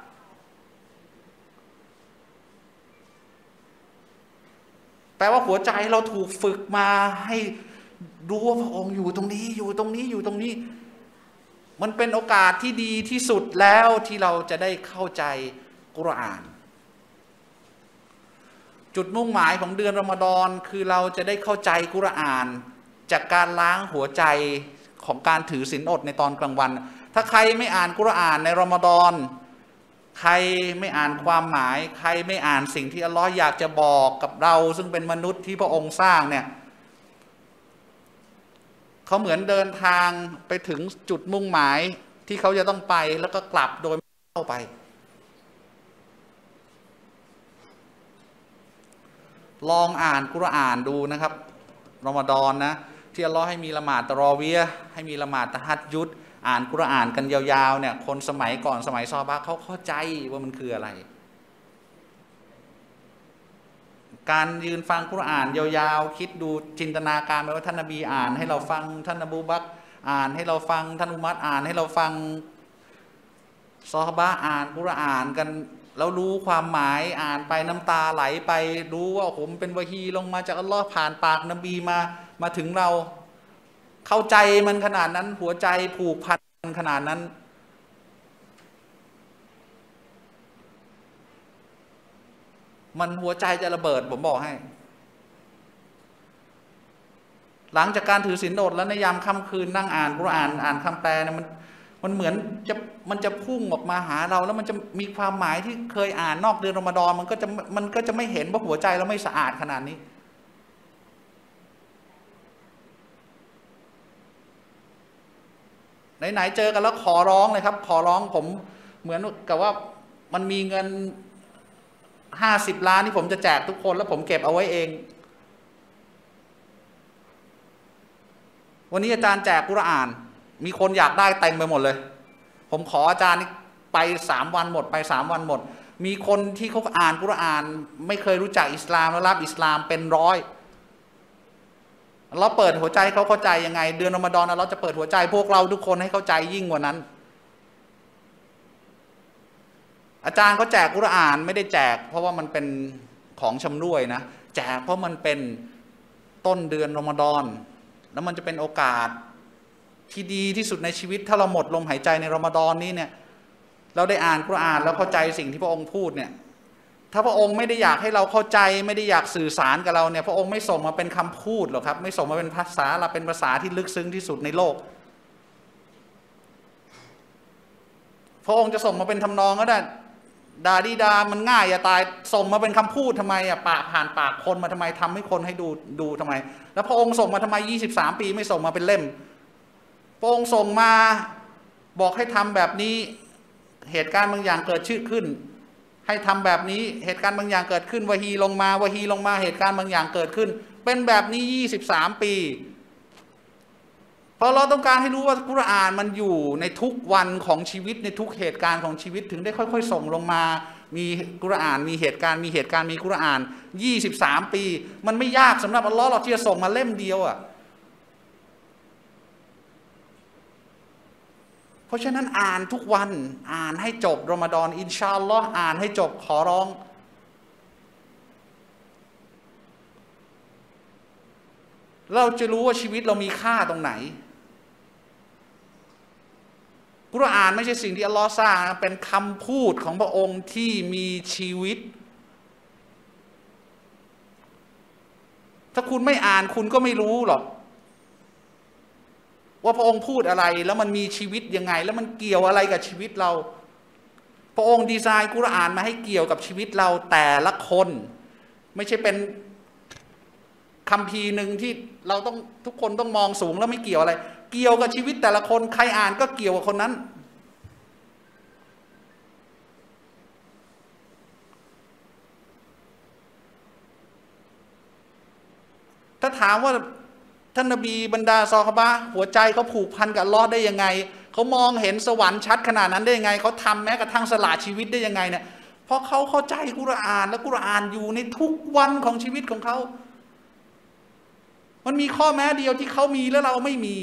แปลว่าหัวใจเราถูกฝึกมาให้รู้ว่าพระองค์อยู่ตรงนี้อยู่ตรงนี้อยู่ตรงนี้มันเป็นโอกาสที่ดีที่สุดแล้วที่เราจะได้เข้าใจกุรอานจุดมุ่งหมายของเดือนรอมฎอนคือเราจะได้เข้าใจกุรอานจากการล้างหัวใจของการถือศีลอดในตอนกลางวันถ้าใครไม่อ่านกุรอานในรอมฎอนใครไม่อ่านความหมายใครไม่อ่านสิ่งที่อัลลอฮ์อยากจะบอกกับเราซึ่งเป็นมนุษย์ที่พระองค์สร้างเนี่ยเขาเหมือนเดินทางไปถึงจุดมุ่งหมายที่เขาจะต้องไปแล้วก็กลับโดยไม่เข้าไปลองอ่านกุรอานดูนะครับรอมฎอนนะที่อัลลอฮ์ให้มีละหมาดตะรอเวียห์ให้มีละหมาดตะฮัจญุดอ่านกุรอานกันยาวๆเนี่ยคนสมัยก่อนสมัยซอฮาบะห์เขาเข้าใจว่ามันคืออะไรการยืนฟังกุรอานยาวๆคิดดูจินตนาการไปว่าท่านนบีอ่านให้เราฟังท่านอบูบักรอ่านให้เราฟังท่านอุมัรอ่านให้เราฟังซอฮาบะห์อ่านกุรอานกันแล้วรู้ความหมายอ่านไปน้ำตาไหลไปรู้ว่าผมเป็นวะฮีลงมาจากอัลลอฮ์ผ่านปากนบีมาถึงเราเข้าใจมันขนาดนั้นหัวใจผูกพันขนาดนั้นมันหัวใจจะระเบิดผมบอกให้หลังจากการถือศีลอดแล้วในยามค่ำคืนนั่งอ่านกุรอานอ่านคำแปลเนี่ยมันเหมือนมันจะพุ่งออกมาหาเราแล้วมันจะมีความหมายที่เคยอ่านนอกเดือนรอมฎอนมันก็จะไม่เห็นว่าหัวใจเราไม่สะอาดขนาดนี้ไหนๆเจอกันแล้วขอร้องเลยครับขอร้องผมเหมือนกับว่ามันมีเงิน50 ล้านที่ผมจะแจกทุกคนแล้วผมเก็บเอาไว้เองวันนี้อาจารย์แจกกุรอานมีคนอยากได้เต็มไปหมดเลยผมขออาจารย์ไป3 วันหมดไป3 วันหมดมีคนที่เขาอ่านกุรอานไม่เคยรู้จักอิสลามแล้วรับอิสลามเป็นร้อยเราเปิดหัวใจเขาเข้าใจยังไงเดือนรอมฎอนเราจะเปิดหัวใจพวกเราทุกคนให้เข้าใจยิ่งกว่านั้นอาจารย์เขาแจกกุรอานไม่ได้แจกเพราะว่ามันเป็นของชำร่วยนะแจกเพราะมันเป็นต้นเดือนรอมฎอนแล้วมันจะเป็นโอกาสที่ดีที่สุดในชีวิตถ้าเราหมดลมหายใจในรอมฎอนนี้เนี่ยเราได้อ่านกุรอานแล้วเข้าใจสิ่งที่พระองค์พูดเนี่ยถ้าพระองค์ไม่ได้อยากให้เราเข้าใจไม่ได้อยากสื่อสารกับเราเนี่ยพระองค์ไม่ส่งมาเป็นคำพูดหรอกครับไม่ส่งมาเป็นภาษาเราเป็นภาษาที่ลึกซึ้งที่สุดในโลกพระองค์จะส่งมาเป็นทำนองก็ได้ดาดีดามันง่ายอย่าตายส่งมาเป็นคำพูดทำไมอ่ะปากผ่านปากคนมาทำไมทำให้คนให้ดูทำไมแล้วพระองค์ส่งมาทำไม23 ปีไม่ส่งมาเป็นเล่มพระองค์ส่งมาบอกให้ทำแบบนี้เหตุการณ์บางอย่างเกิดขึ้นให้ทำแบบนี้เหตุการณ์บางอย่างเกิดขึ้นวะฮีลงมาเหตุการณ์บางอย่างเกิดขึ้นเป็นแบบนี้23 ปีเพราะเราต้องการให้รู้ว่ากุรอานมันอยู่ในทุกวันของชีวิตในทุกเหตุการณ์ของชีวิตถึงได้ค่อยๆส่งลงมามีกุรอานมีเหตุการณ์มีกุรอาน23 ปีมันไม่ยากสำหรับอัลลอฮ์หรอกที่จะส่งมาเล่มเดียวอ่ะเพราะฉะนั้นอ่านทุกวันอ่านให้จบรอมฎอนอินชาอัลลอฮ์อ่านให้จบขอร้องเราจะรู้ว่าชีวิตเรามีค่าตรงไหนกุรอานไม่ใช่สิ่งที่อัลลอฮ์สร้างเป็นคำพูดของพระองค์ที่มีชีวิตถ้าคุณไม่อ่านคุณก็ไม่รู้หรอกว่าพระองค์พูดอะไรแล้วมันมีชีวิตยังไงแล้วมันเกี่ยวอะไรกับชีวิตเราพระองค์ดีไซน์กุรอานมาให้เกี่ยวกับชีวิตเราแต่ละคนไม่ใช่เป็นคัมภีร์หนึ่งที่เราต้องทุกคนต้องมองสูงแล้วไม่เกี่ยวอะไรเกี่ยวกับชีวิตแต่ละคนใครอ่านก็เกี่ยวกับคนนั้นถ้าถามว่าท่านนบีบรรดาซอฮาบะห์หัวใจเขาผูกพันกับอัลเลาะห์ได้ยังไงเขามองเห็นสวรรค์ชัดขนาดนั้นได้ยังไงเขาทำแม้กระทั่งสละชีวิตได้ยังไงเนี่ยเพราะเขาเข้าใจกุรอานและกุรอานอยู่ในทุกวันของชีวิตของเขามันมีข้อแม้เดียวที่เขามีแล้วเราไม่มี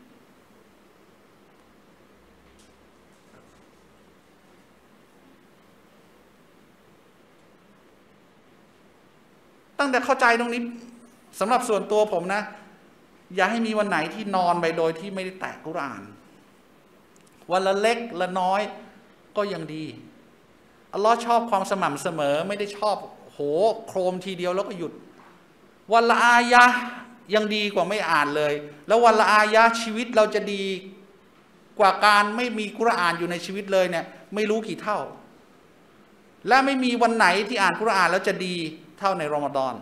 ตั้งแต่เข้าใจตรงนี้สำหรับส่วนตัวผมนะอย่าให้มีวันไหนที่นอนไปโดยที่ไม่ได้แตะกุรอานวันละเล็กละน้อยก็ยังดีอัลลอฮ์ชอบความสม่ำเสมอไม่ได้ชอบโหโครมทีเดียวแล้วก็หยุดวันละอายะยังดีกว่าไม่อ่านเลยแล้ววันละอายะชีวิตเราจะดีกว่าการไม่มีกุรอานอยู่ในชีวิตเลยเนี่ยไม่รู้กี่เท่าและไม่มีวันไหนที่อ่านกุรอานแล้วจะดีเท่าในรอมฎอน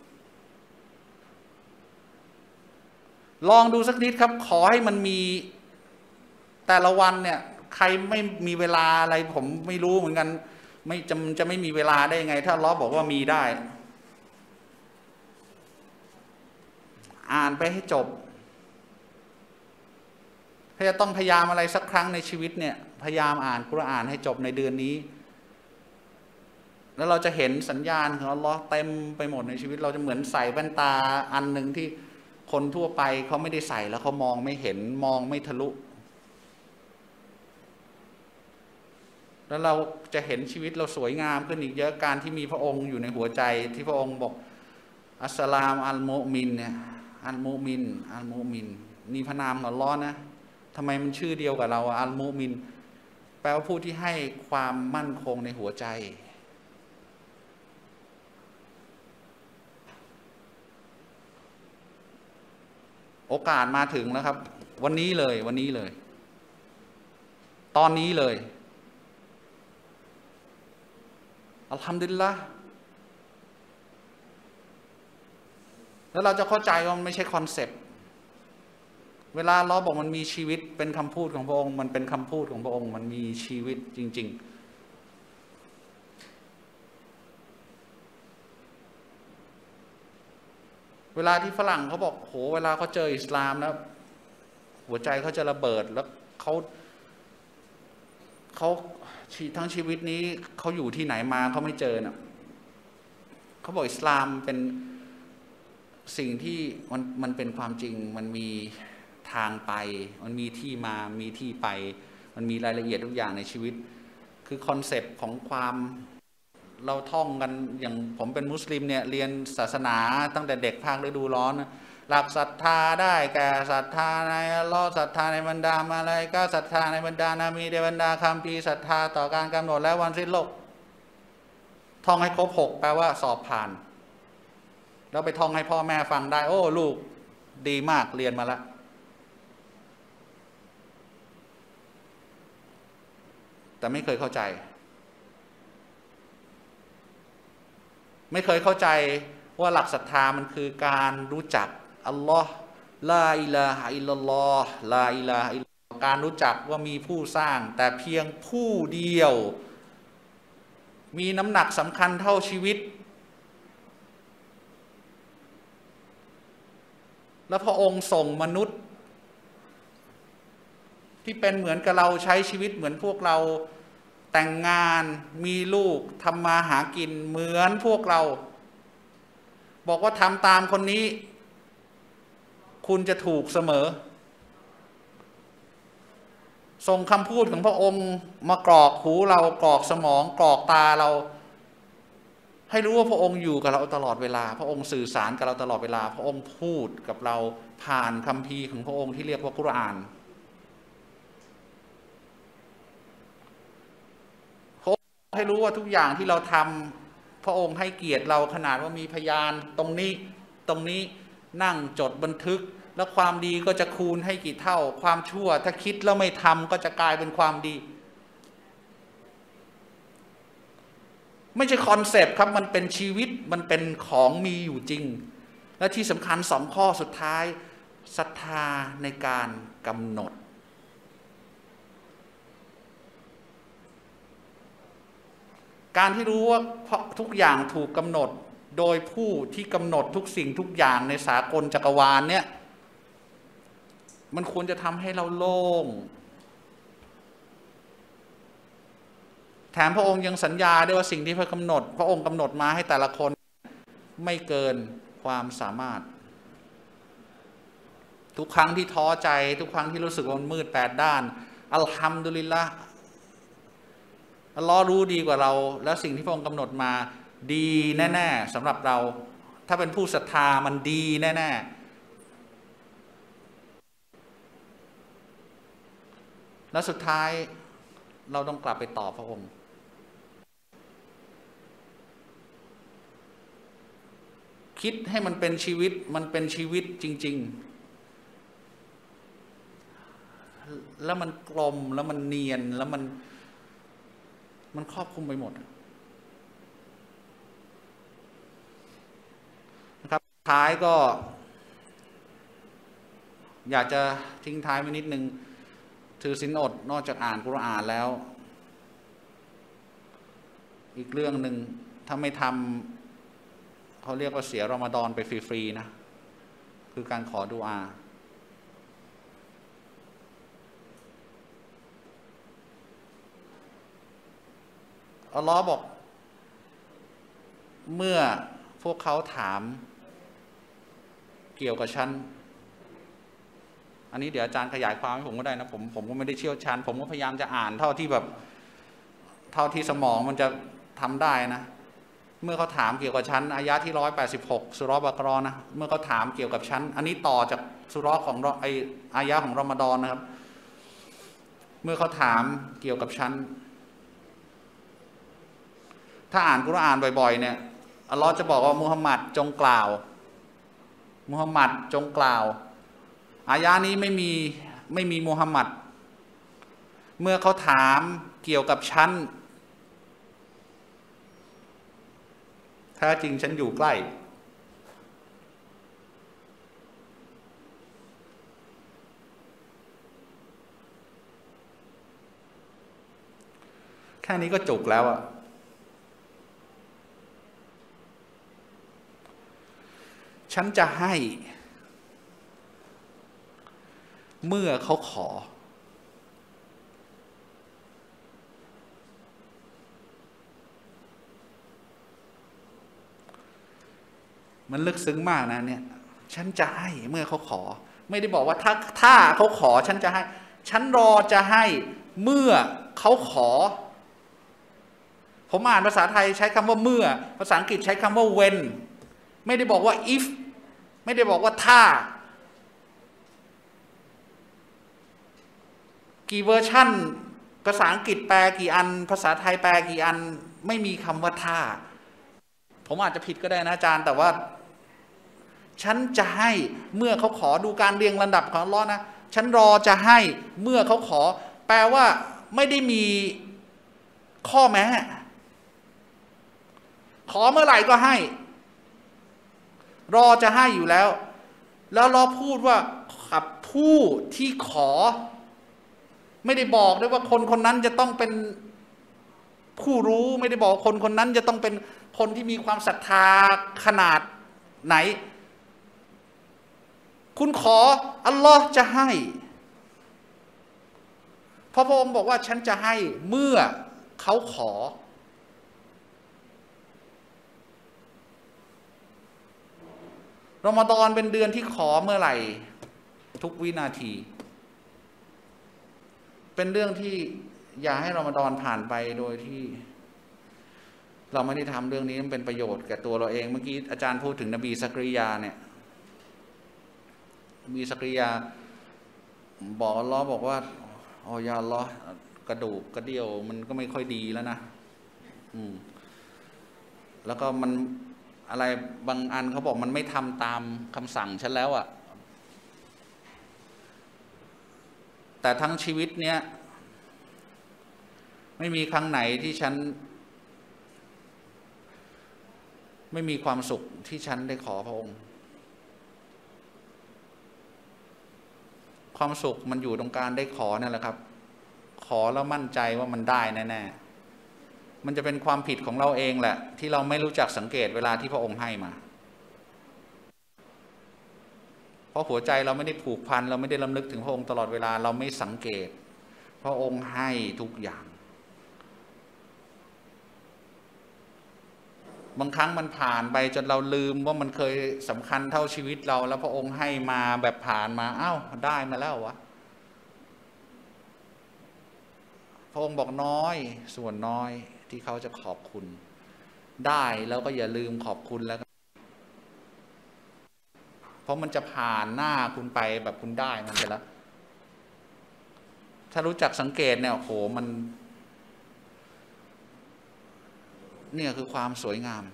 ลองดูสักนิดครับขอให้มันมีแต่ละวันเนี่ยใครไม่มีเวลาอะไรผมไม่รู้เหมือนกันไม่จะไม่มีเวลาได้ยังไงถ้าอัลเลาะห์บอกว่ามีได้อ่านไปให้จบถ้าจะต้องพยายามอะไรสักครั้งในชีวิตเนี่ยพยายามอ่านกุรอานให้จบในเดือนนี้แล้วเราจะเห็นสัญญาณของอัลลอฮ์เต็มไปหมดในชีวิตเราจะเหมือนใส่แว่นตาอันหนึ่งที่คนทั่วไปเขาไม่ได้ใส่แล้วเขามองไม่เห็นมองไม่ทะลุแล้วเราจะเห็นชีวิตเราสวยงามขึ้นอีกเยอะการที่มีพระองค์อยู่ในหัวใจที่พระองค์บอกอัสสลามอัลมุมินเนี่ยอัลมุมินอัลมุมินนี่พระนามของอัลลอฮ์นะทำไมมันชื่อเดียวกับเราอัลมุมินแปลว่าผู้ที่ให้ความมั่นคงในหัวใจโอกาสมาถึงแล้วครับวันนี้เลยตอนนี้เลยอัลฮัมดุลิลละห์แล้วเราจะเข้าใจว่ามันไม่ใช่คอนเซปต์เวลาเราบอกมันมีชีวิตเป็นคำพูดของพระองค์มันเป็นคำพูดของพระองค์มันมีชีวิตจริงๆเวลาที่ฝรั่งเขาบอกโหเวลาเขาเจออิสลามแล้วหัวใจเขาจะระเบิดแล้วเขาทั้งชีวิตนี้เขาอยู่ที่ไหนมาเขาไม่เจอน่ะเขาบอกอิสลามเป็นสิ่งที่มันเป็นความจริงมันมีทางไปมันมีที่มามีที่ไปมันมีรายละเอียดทุกอย่างในชีวิตคือคอนเซปต์ของความเราท่องกันอย่างผมเป็นมุสลิมเนี่ยเรียนศาสนาตั้งแต่เด็กภาคฤดูร้อนหลักศรัทธาได้แก่ศรัทธาในอัลลอฮ์ศรัทธาในบรรดามาลาอิกะฮ์ศรัทธาในบรรดานาบีในบรรดาคัมภีร์ศรัทธาต่อการกำหนดและวันสิ้นโลกท่องให้ครบ6แปลว่าสอบผ่านแล้วไปท่องให้พ่อแม่ฟังได้โอ้ลูกดีมากเรียนมาแล้วแต่ไม่เคยเข้าใจว่าหลักศรัทธามันคือการรู้จักอัลลอฮ์ลาอิลาฮะอิลลัลลอฮ์ลาอิลาฮะอิลลัลลอฮ์การรู้จักว่ามีผู้สร้างแต่เพียงผู้เดียวมีน้ำหนักสำคัญเท่าชีวิตและพระองค์ส่งมนุษย์ที่เป็นเหมือนกับเราใช้ชีวิตเหมือนพวกเราแต่งงานมีลูกทำมาหากินเหมือนพวกเราบอกว่าทำตามคนนี้คุณจะถูกเสมอส่งคำพูดของพระองค์มากรอกหูเรากรอกสมองกรอกตาเราให้รู้ว่าพระองค์อยู่กับเราตลอดเวลาพระองค์สื่อสารกับเราตลอดเวลาพระองค์พูดกับเราผ่านคัมภีร์ของพระองค์ที่เรียกว่ากุรอานพระองค์ให้รู้ว่าทุกอย่างที่เราทำพระองค์ให้เกียรติเราขนาดว่ามีพยานตรงนี้นั่งจดบันทึกแล้วความดีก็จะคูณให้กี่เท่าความชั่วถ้าคิดแล้วไม่ทำก็จะกลายเป็นความดีไม่ใช่คอนเซปต์ครับมันเป็นชีวิตมันเป็นของมีอยู่จริงและที่สำคัญ2ข้อสุดท้ายศรัทธาในการกำหนดการที่รู้ว่าทุกอย่างถูกกำหนดโดยผู้ที่กำหนดทุกสิ่งทุกอย่างในสากลจักรวาลเนี่ยมันควรจะทำให้เราโล่งแถมพระองค์ยังสัญญาด้วยว่าสิ่งที่พระองค์กำหนดมาให้แต่ละคนไม่เกินความสามารถทุกครั้งที่ท้อใจทุกครั้งที่รู้สึกว่ามันมืด8ด้านอัลฮัมดุลิลละห์อัลลอฮ์รู้ดีกว่าเราแล้วสิ่งที่พระองค์กำหนดมาดีแน่ๆสำหรับเราถ้าเป็นผู้ศรัทธามันดีแน่ๆและสุดท้ายเราต้องกลับไปตอบพระองค์คิดให้มันเป็นชีวิตจริงๆแล้วมันกลมแล้วมันเนียนแล้วมันครอบคลุมไปหมดนะครับท้ายก็อยากจะทิ้งท้ายไว้นิดนึงถือศีลอดนอกจากอ่านกุรอานแล้วอีกเรื่องหนึ่งถ้าไม่ทำเขาเรียกว่าเสียรอมฎอนไปฟรีๆนะคือการขอดุอาอัลลอฮ์บอกเมื่อพวกเขาถามเกี่ยวกับฉันอันนี้เดี๋ยวอาจารย์ขยายความให้ผมก็ได้นะผมก็ไม่ได้เชี่ยวชาญผมก็พยายามจะอ่านเท่าที่สมองมันจะทำได้นะเมื่อเขาถามเกี่ยวกับฉันอายะที่186สุเราะห์บะเกาะห์นะเมื่อเขาถามเกี่ยวกับฉันอันนี้ต่อจากสุเราะห์ของอายะของรอมฎอนนะครับเมื่อเขาถามเกี่ยวกับฉันถ้าอ่านกุรอานบ่อยๆเนี่ยอัลลอฮ์จะบอกว่ามุฮัมมัดจงกล่าวมุฮัมมัดจงกล่าวอายะนี้ไม่มีมุฮัมมัดเมื่อเขาถามเกี่ยวกับฉันแท้จริงฉันอยู่ใกล้แค่นี้ก็จุกแล้วอะฉันจะให้เมื่อเขาขอมันลึกซึ้งมากนะเนี่ยฉันจะให้เมื่อเขาขอไม่ได้บอกว่าถ้าเขาขอฉันจะให้ฉันรอจะให้เมื่อเขาขอผมอ่านภาษาไทยใช้คำว่าเมื่อภาษาอังกฤษใช้คำว่า when ไม่ได้บอกว่า if ไม่ได้บอกว่าถ้ากี่เวอร์ชั่นภาษาอังกฤษแปลกี่อันภาษาไทยแปลกี่อันไม่มีคำว่าถ้าผมอาจจะผิดก็ได้นะอาจารย์แต่ว่าฉันจะให้เมื่อเขาขอดูการเรียงลำดับของอัลเลาะห์นะฉันรอจะให้เมื่อเขาขอแปลว่าไม่ได้มีข้อแม้ขอเมื่อไหร่ก็ให้รอจะให้อยู่แล้วแล้วเราพูดว่ากับผู้ที่ขอไม่ได้บอกด้วยว่าคนคนนั้นจะต้องเป็นผู้รู้ไม่ได้บอกคนคนนั้นจะต้องเป็นคนที่มีความศรัทธาขนาดไหนคุณขออัลลอฮ์จะให้เพราะพระองค์บอกว่าฉันจะให้เมื่อเขาขอรอมฎอนเป็นเดือนที่ขอเมื่อไหร่ทุกวินาทีเป็นเรื่องที่อย่าให้รอมฎอนผ่านไปโดยที่เราไม่ได้ทำเรื่องนี้มันเป็นประโยชน์แก่ตัวเราเองเมื่อกี้อาจารย์พูดถึงนบีซักริยาเนี่ยนบีซักริยาบอกอัลเลาะห์บอกว่าอ๋อยาอัลเลาะห์กระดูกกระเดี่ยวมันก็ไม่ค่อยดีแล้วนะแล้วก็มันอะไรบางอันเขาบอกมันไม่ทำตามคำสั่งฉันแล้วอ่ะแต่ทั้งชีวิตเนี้ยไม่มีครั้งไหนที่ฉันไม่มีความสุขที่ฉันได้ขอพระองค์ความสุขมันอยู่ตรงการได้ขอนั่นแหละครับขอแล้วมั่นใจว่ามันได้แน่ๆมันจะเป็นความผิดของเราเองแหละที่เราไม่รู้จักสังเกตเวลาที่พระองค์ให้มาเพราะหัวใจเราไม่ได้ผูกพันเราไม่ได้รำลึกถึงพระองค์ตลอดเวลาเราไม่สังเกตพระองค์ให้ทุกอย่างบางครั้งมันผ่านไปจนเราลืมว่ามันเคยสำคัญเท่าชีวิตเราแล้วพระองค์ให้มาแบบผ่านมาอ้าวได้มาแล้ววะพระองค์บอกน้อยส่วนน้อยที่เขาจะขอบคุณได้แล้วก็อย่าลืมขอบคุณแล้วเพราะมันจะผ่านหน้าคุณไปแบบคุณได้มันไปแล้วถ้ารู้จักสังเกตเนี่ยโหมันเนี่ยคือความสวยงาม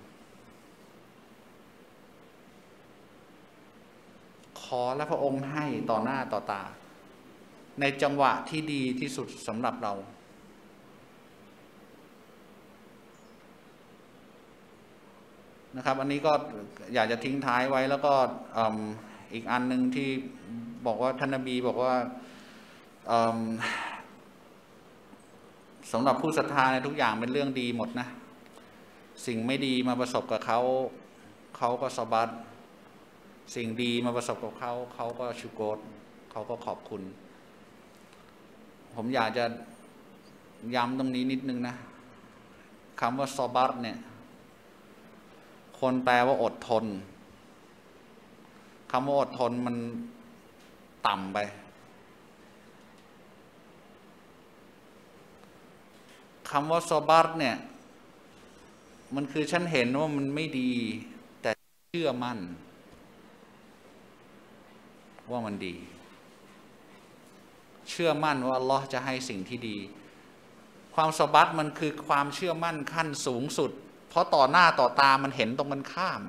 ขอและพระองค์ให้ต่อหน้าต่อตาในจังหวะที่ดีที่สุดสำหรับเรานะครับอันนี้ก็อยากจะทิ้งท้ายไว้แล้วก็อีกอันหนึ่งที่บอกว่าท่านนบีบอกว่าสำหรับผู้ศรัทธาในทุกอย่างเป็นเรื่องดีหมดนะสิ่งไม่ดีมาประสบกับเขาเขาก็ซอบัตสิ่งดีมาประสบกับเขาเขาก็ชุกรเขาก็ขอบคุณผมอยากจะย้ำตรงนี้นิดนึงนะคำว่าซอบัตเนี่ยคนแปลว่าอดทนคำว่าอดทนมันต่ำไปคำว่าซอบัรเนี่ยมันคือฉันเห็นว่ามันไม่ดีแต่เชื่อมั่นว่ามันดีเชื่อมั่นว่าอัลลอฮ์จะให้สิ่งที่ดีความซอบัรมันคือความเชื่อมั่นขั้นสูงสุดเพราะต่อหน้าต่อตามันเห็นตรงกันข้าม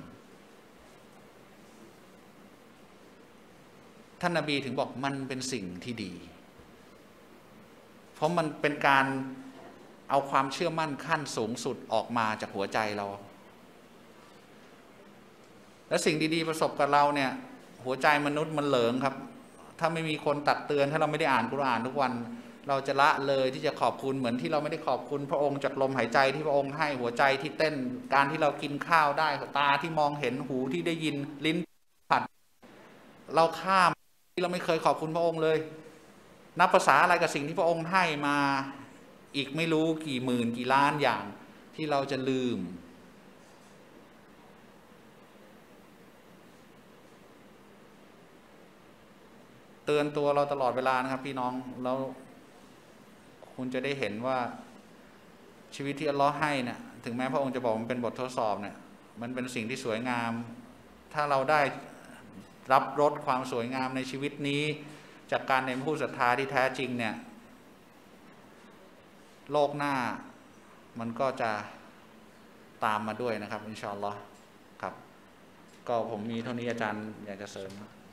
ท่านนบีถึงบอกมันเป็นสิ่งที่ดีเพราะมันเป็นการเอาความเชื่อมั่นขั้นสูงสุดออกมาจากหัวใจเราและสิ่งดีๆประสบกับเราเนี่ยหัวใจมนุษย์มันเหลิงครับถ้าไม่มีคนตักเตือนถ้าเราไม่ได้อ่านกุรอานทุกวันเราจะละเลยที่จะขอบคุณเหมือนที่เราไม่ได้ขอบคุณพระองค์จากลมหายใจที่พระองค์ให้หัวใจที่เต้นการที่เรากินข้าวได้ตาที่มองเห็นหูที่ได้ยินลิ้นผัดเราข้ามที่เราไม่เคยขอบคุณพระองค์เลยนับภาษาอะไรกับสิ่งที่พระองค์ให้มาอีกไม่รู้กี่หมื่นกี่ล้านอย่างที่เราจะลืมเตือนตัวเราตลอดเวลานะครับพี่น้องแล้วคุณจะได้เห็นว่าชีวิตที่อัลลอฮ์ให้เนี่ยถึงแม้พระองค์จะบอกมันเป็นบททดสอบเนี่ยมันเป็นสิ่งที่สวยงามถ้าเราได้รับรสความสวยงามในชีวิตนี้จากการเป็นผู้ศรัทธาที่แท้จริงเนี่ยโลกหน้ามันก็จะตามมาด้วยนะครับอินชาอัลลอฮ์ครับก็ผมมีเท่านี้อาจารย์อยากจะเสริม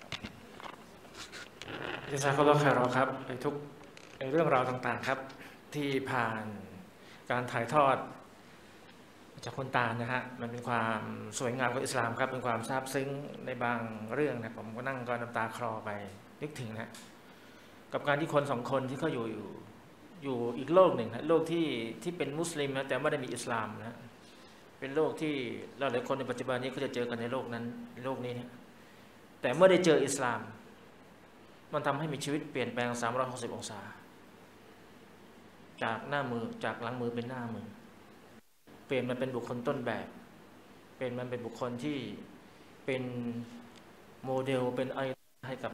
จะทราบเขาต้องคารอครับทุกเรื่องราวต่างๆครับที่ผ่านการถ่ายทอดจากคนตาลนะฮะมันเป็นความสวยงามของอิสลามครับเป็นความซาบซึ้งในบางเรื่องนะผมก็นั่งก็น้ำตาคลอไปนึกถึงนะกับการที่คนสองคนที่เขาอยู่อีกโลกหนึ่งนะโลกที่เป็นมุสลิมนะแต่ไม่ได้มีอิสลามนะเป็นโลกที่หลายคนในปัจจุบันนี้เขาจะเจอกันในโลกนั้นโลกนี้เนี่ยแต่เมื่อได้เจออิสลามมันทำให้มีชีวิตเปลี่ยนแปลง360องศาจากหน้ามือจากหลังมือเป็นหน้ามือเปลี่ยนมันเป็นบุคคลต้นแบบเปลี่ยนมันเป็นบุคคลที่เป็นโมเดลเป็นไอดอลให้กับ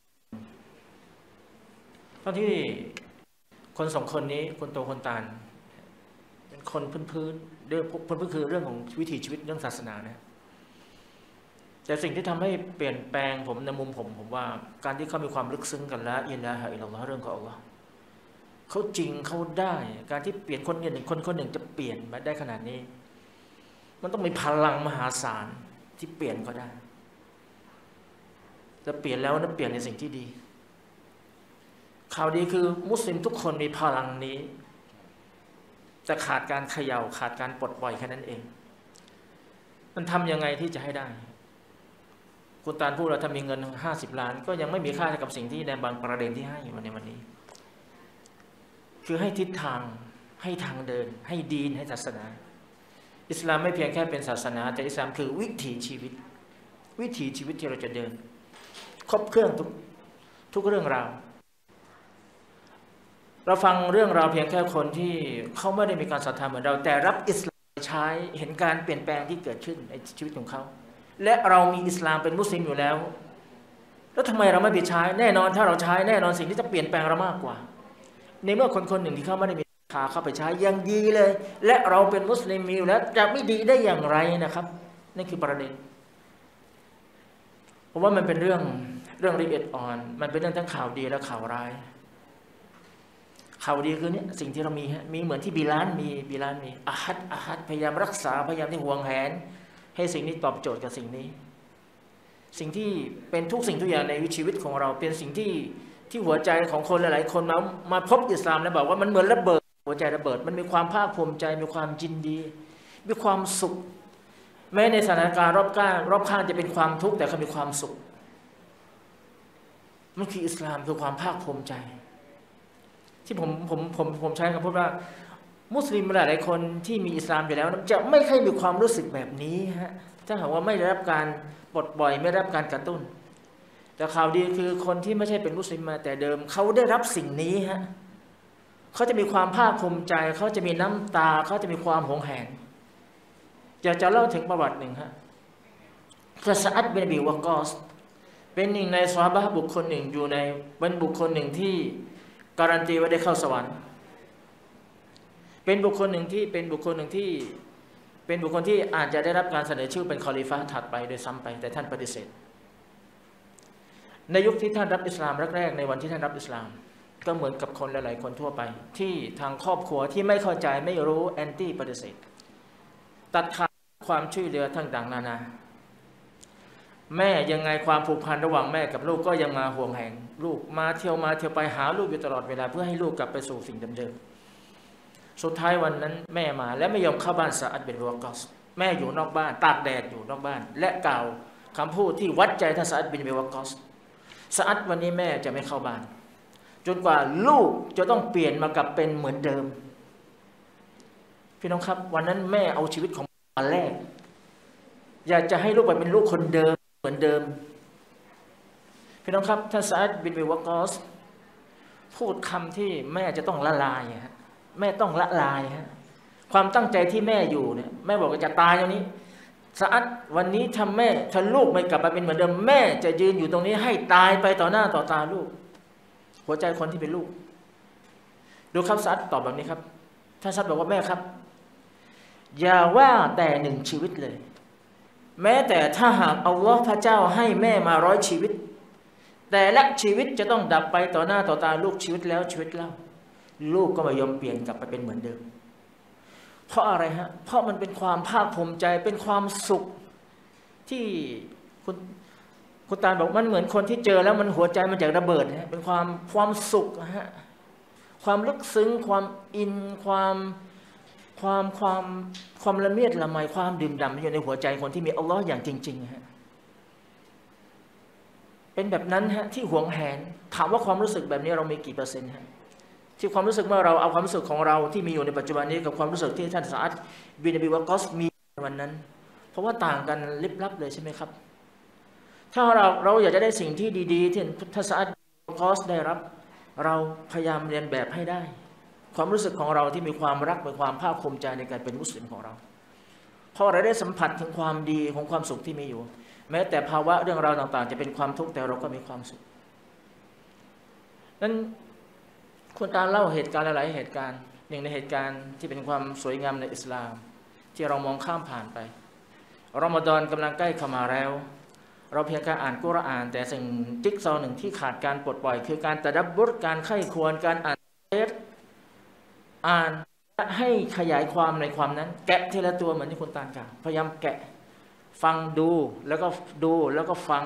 ตอนที่คนสองคนนี้คนโตคนตาลเป็นคนพื้นเรื่องพื้นคือเรื่องของวิถีชีวิตเรื่องศาสนานะแต่สิ่งที่ทำให้เปลี่ยนแปลงผมในมุมผมว่าการที่เขามีความลึกซึ้งกันละอิลาฮะอิลลัลลอฮ์เรื่องของอัลลอฮ์เขาจริงเขาได้การที่เปลี่ยนคนหนึ่งคนหนึ่งจะเปลี่ยนมาได้ขนาดนี้มันต้องมีพลังมหาศาลที่เปลี่ยนก็ได้จะเปลี่ยนแล้วนั้นเปลี่ยนในสิ่งที่ดีข่าวดีคือมุสลิมทุกคนมีพลังนี้จะขาดการเขย่าขาดการปลดปล่อยแค่นั้นเองมันทำยังไงที่จะให้ได้คุณตาลพูดเราถ้ามีเงิน50 ล้านก็ยังไม่มีค่ากับสิ่งที่ในบางประเด็นที่ให้มาในวันนี้คือให้ทิศทางให้ทางเดินให้ดีนให้ศาสนาอิสลามไม่เพียงแค่เป็นศาสนาแต่อิสลามคือวิถีชีวิตที่เราจะเดินครบเครื่องทุกเรื่องราวเราฟังเรื่องราวเพียงแค่คนที่เขาไม่ได้มีการศรัทธาเหมือนเราแต่รับอิสลามใช้เห็นการเปลี่ยนแปลงที่เกิดขึ้นในชีวิตของเขาและเรามีอิสลามเป็นมุสลิมอยู่แล้วทำไมเราไม่ไปใช้แน่นอนถ้าเราใช้แน่นอนสิ่งที่จะเปลี่ยนแปลงเรามากกว่าในเมื่อคนหนึ่งที่เขาไม่ได้มีศรัทธาเข้าไปใช้ยังดีเลยและเราเป็นมุสลิมมีอยู่แล้วจะไม่ดีได้อย่างไรนะครับนี่คือประเด็นผมว่ามันเป็นเรื่องละเอียดอ่อนมันเป็นเรื่องทั้งข่าวดีและข่าวร้ายข่าวดีคือเนี่ยสิ่งที่เรามีเหมือนที่บิลานมีอาฮัดพยายามรักษาพยายามที่ห่วงแหนให้สิ่งนี้ตอบโจทย์กับสิ่งนี้สิ่งที่เป็นทุกสิ่งทุกอย่างในชีวิตของเราเป็นสิ่งที่หัวใจของคนหลายๆคนมาพบอิสลามแล้วบอกว่ามันเหมือนระเบิดหัวใจระเบิดมันมีความภาคภูมิใจมีความยินดีมีความสุขแม้ในสถานการณ์รอบข้างจะเป็นความทุกข์แต่เขามีความสุขมันคืออิสลามคือความภาคภูมิใจที่ผมใช้คำพูดว่ามุสลิมหลายๆคนที่มีอิสลามอยู่แล้วจะไม่เคยมีความรู้สึกแบบนี้ฮะถ้าหากว่าไม่ได้รับการปลดปล่อยไม่ได้รับการกระตุ้นแต่ข่าวดีคือคนที่ไม่ใช่เป็นมุสลิมมาแต่เดิมเขาได้รับสิ่งนี้ฮะเขาจะมีความภาคภูมิใจเขาจะมีน้ำตาเขาจะมีความหวงแหนอยากจะเล่าถึงประวัติหนึ่งฮะซะอัดบินอบีวะกอสเป็นหนึ่งในซอฮาบะห์บุคคลหนึ่งอยู่ในเป็นบุคคลหนึ่งที่การันตีว่าได้เข้าสวรรค์เป็นบุคคลหนึ่งที่อาจจะได้รับการเสนอชื่อเป็นคอลิฟะห์ถัดไปโดยซ้ำไปแต่ท่านปฏิเสธในยุคที่ท่านรับอิสลามแรกๆในวันที่ท่านรับอิสลามก็เหมือนกับคนหลายๆคนทั่วไปที่ทางครอบครัวที่ไม่เข้าใจไม่รู้แอนตี้ปฏิเสธตัดขาดความช่วยเหลือต่างๆนานาแม่ยังไงความผูกพันระหว่างแม่กับลูกก็ยังมาห่วงแหนลูกมาเที่ยวไปหาลูกอยู่ตลอดเวลาเพื่อให้ลูกกลับไปสู่สิ่งเดิมๆสุดท้ายวันนั้นแม่มาและไม่ยอมเข้าบ้านซะอัดบินวะกอสแม่อยู่นอกบ้านตากแดดอยู่นอกบ้านและกล่าวคำพูดที่วัดใจท่านซะอัดบินวะกอสซะอัดวันนี้แม่จะไม่เข้าบ้านจนกว่าลูกจะต้องเปลี่ยนมากลับเป็นเหมือนเดิมพี่น้องครับวันนั้นแม่เอาชีวิตของมาแลกอยากจะให้ลูกไปเป็นลูกคนเดิมเหมือนเดิมพี่น้องครับท่านซะอัดบินวะกอสพูดคำที่แม่จะต้องละลายฮะแม่ต้องละลายฮะความตั้งใจที่แม่อยู่เนี่ยแม่บอกว่าจะตายตรงนี้ซะอัดวันนี้ถ้าลูกไม่กลับมาเป็นเหมือนเดิมแม่จะยืนอยู่ตรงนี้ให้ตายไปต่อหน้าต่อตาลูกหัวใจคนที่เป็นลูกดูครับซะอัดตอบแบบนี้ครับท่านซะอัดบอกว่าแม่ครับอย่าว่าแต่หนึ่งชีวิตเลยแม้แต่ถ้าหากอัลลอฮ์พระเจ้าให้แม่มา100 ชีวิตแต่ละชีวิตจะต้องดับไปต่อหน้าต่อตาลูกชีวิตแล้วชีวิตเล่าลูกก็ไม่ยอมเปลี่ยนกลับไปเป็นเหมือนเดิมเพราะอะไรฮะเพราะมันเป็นความภาคภูมิใจเป็นความสุขที่คุณตาบอกมันเหมือนคนที่เจอแล้วมันหัวใจมันจะระเบิดฮะเป็นความสุขฮะความลึกซึ้งความอินความละเมียดละไมความดื่มด่ำอยู่ในหัวใจคนที่มีอัลลอฮ์อย่างจริงๆฮะเป็นแบบนั้นฮะที่หวงแหนถามว่าความรู้สึกแบบนี้เรามีกี่เปอร์เซ็นต์ฮะที่ความรู้สึกเมื่อเราเอาความรู้สึกของเราที่มีอยู่ในปัจจุบันนี้กับความรู้สึกที่ท่านซะอัดบินอบีวะกอสมีวันนั้นเพราะว่าต่างกันลิบลับเลยใช่ไหมครับถ้าเราอยากจะได้สิ่งที่ดีๆที่ท่านซะอัดบินอบีวะกอสได้รับเราพยายามเรียนแบบให้ได้ความรู้สึกของเราที่มีความรักมีความภาคภูมิใจในการเป็นมุสลิมของเราเพราะเราได้สัมผัสถึงความดีของความสุขที่มีอยู่แม้แต่ภาวะเรื่องราวต่างๆจะเป็นความทุกข์แต่เราก็มีความสุขนั้นคุณตาเล่าเหตุการณ์หลายเหตุการณ์หนึ่งในเหตุการณ์ที่เป็นความสวยงามในอิสลามที่เรามองข้ามผ่านไปรอมฎอนกำลังใกล้เข้ามาแล้วเราเพียงแค่อ่านกุรอานแต่สิ่งจิ๊กซอว์หนึ่งที่ขาดการปลดปล่อยคือการตะดับบุรการไข้ควรการอ่านให้ขยายความในความนั้นแกะทีละตัวเหมือนที่คุณตาลกล่าวพยายามแกะฟังดูแล้วก็ฟัง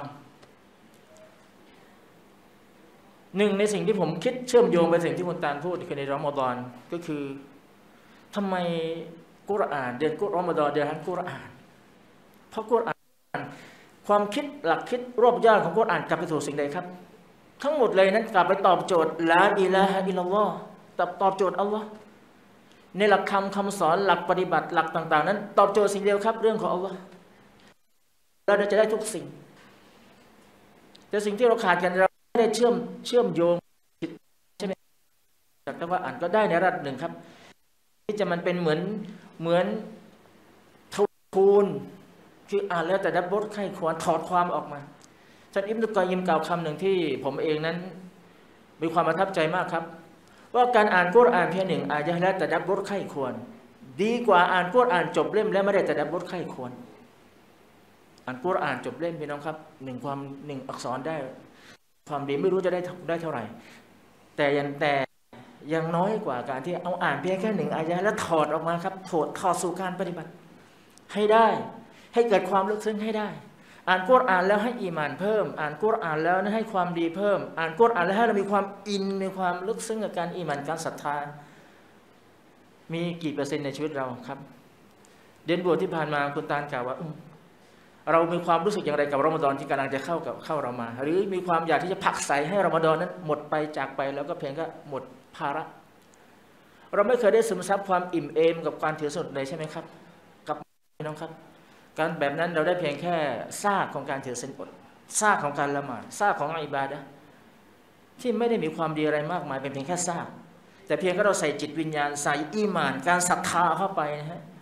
หนึ่งในสิ่งที่ผมคิดเชื่อมโยงไปสิ่งที่คุณตาลพูดคือในรอมฎอนก็คือทำไมกุรอานเดือนรอมฎอนเดือนกุรอานเพราะกุรอานความคิดหลักคิดรอบย่านของกุรอานกลับไปสู่สิ่งใดครับทั้งหมดเลยนั้นกลับไปตอบโจทย์ลาอิลาฮะอิลลัลลอฮ์ตอบโจทย์อัลลอฮ์ในหลักคำสอนหลักปฏิบัติหลักต่างๆนั้นตอบโจทย์สิ่งเดียวครับเรื่องของอัลลอฮ์เราจะได้ทุกสิ่งแต่สิ่งที่เราขาดกันเราไม่ได้เชื่อมโยงใช่ไหมจากนั้นว่าอ่านก็ได้ในระดับหนึ่งครับที่จะมันเป็นเหมือนทวูลคืออ่านแล้วแต่ดับบทไข้ควรถอดความออกมาท่านอิบนุกอยยิมกล่าวคำหนึ่งที่ผมเองนั้นมีความประทับใจมากครับว่าการอ่านกุรอานเพียงหนึ่งอายะห์แล้วแต่ดับบทไข้ควรดีกว่าอ่านกุรอานจบเล่มแล้วไม่ได้แต่ดับบทไข้ควรอ่านกุรอานจบเล่มพี่น้องครับหนึ่งอักษรได้ความดีไม่รู้จะได้เท่าไหร่แต่ยังน้อยกว่าการที่เอาอ่านเพียงแค่หนึ่งอายะห์แล้วถอดออกมาครับถอดสู่การปฏิบัติให้ได้ให้เกิดความลึกซึ้งให้ได้อ่านกุรอานแล้วให้อีหม่านเพิ่มอ่านกุรอานแล้วให้ความดีเพิ่มอ่านกุรอานแล้วให้เรามีความอินมีความลึกซึ้งกับการอีหม่านการศรัทธามีกี่เปอร์เซ็นต์ในชีวิตเราครับเดือนบวชที่ผ่านมาคุณตาลกล่าวว่าเรามีความรู้สึกอย่างไรกับรอมฎอนที่กำลังจะเข้าเรามาหรือมีความอยากที่จะผลักไสให้รอมฎอนนั้นหมดไปจากไปแล้วก็เพียงแค่หมดภาระเราไม่เคยได้ซึมซับความอิ่มเอมกับการถือศีลเลยใช่ไหมครับกับพี่น้องครับการแบบนั้นเราได้เพียงแค่ซากของการถือศีลอดซากของการละหมาดซากของอิบาดะห์ที่ไม่ได้มีความดีอะไรมากมายเป็นเพียงแค่ซากแต่เพียงแค่เราใส่จิตวิญญาณใส่อีหม่านการศรัทธาเข้าไปนะฮะ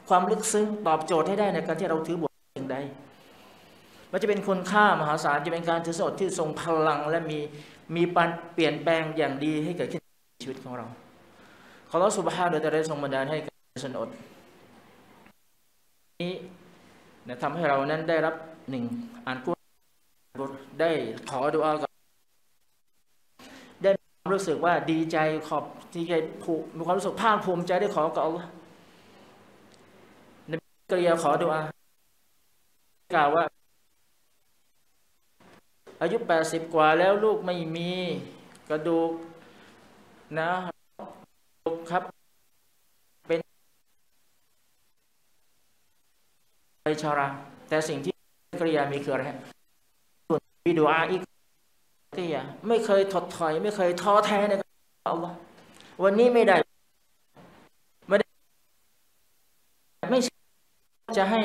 ความลึกซึ้งตอบโจทย์ให้ได้ในการที่เราถือบทสิ่งใดมันจะเป็นคุณค่ามหาศาลจะเป็นการถือศีลอดที่ทรงพลังและมีการเปลี่ยนแปลงอย่างดีให้เกิดขึ้นในชีวิตของเราขออัลเลาะห์ซุบฮานะฮูวะตะอาลาได้ทรงบันดาลให้การถือศีลอดนี้ทำให้เรานั้นได้รับหนึ่งอ่านกุรอานได้ขอดุอากับได้รู้สึกว่าดีใจขอบที่ใจมีความรู้สึกภาคภูมิใจได้ขอกับอัลเลาะห์ในกริยาขอดุอากล่าวว่าอายุ80กว่าแล้วลูกไม่มีกระดูกนะครับเป็นไปชาราแต่สิ่งที่กริยามีคืออะไรส่วนวิดุอาอีกที่ไม่เคยถดถอยไม่เคยท้อแท้ในการอัลลอฮ์วันนี้ไม่ได้ไม่ใช่จะให้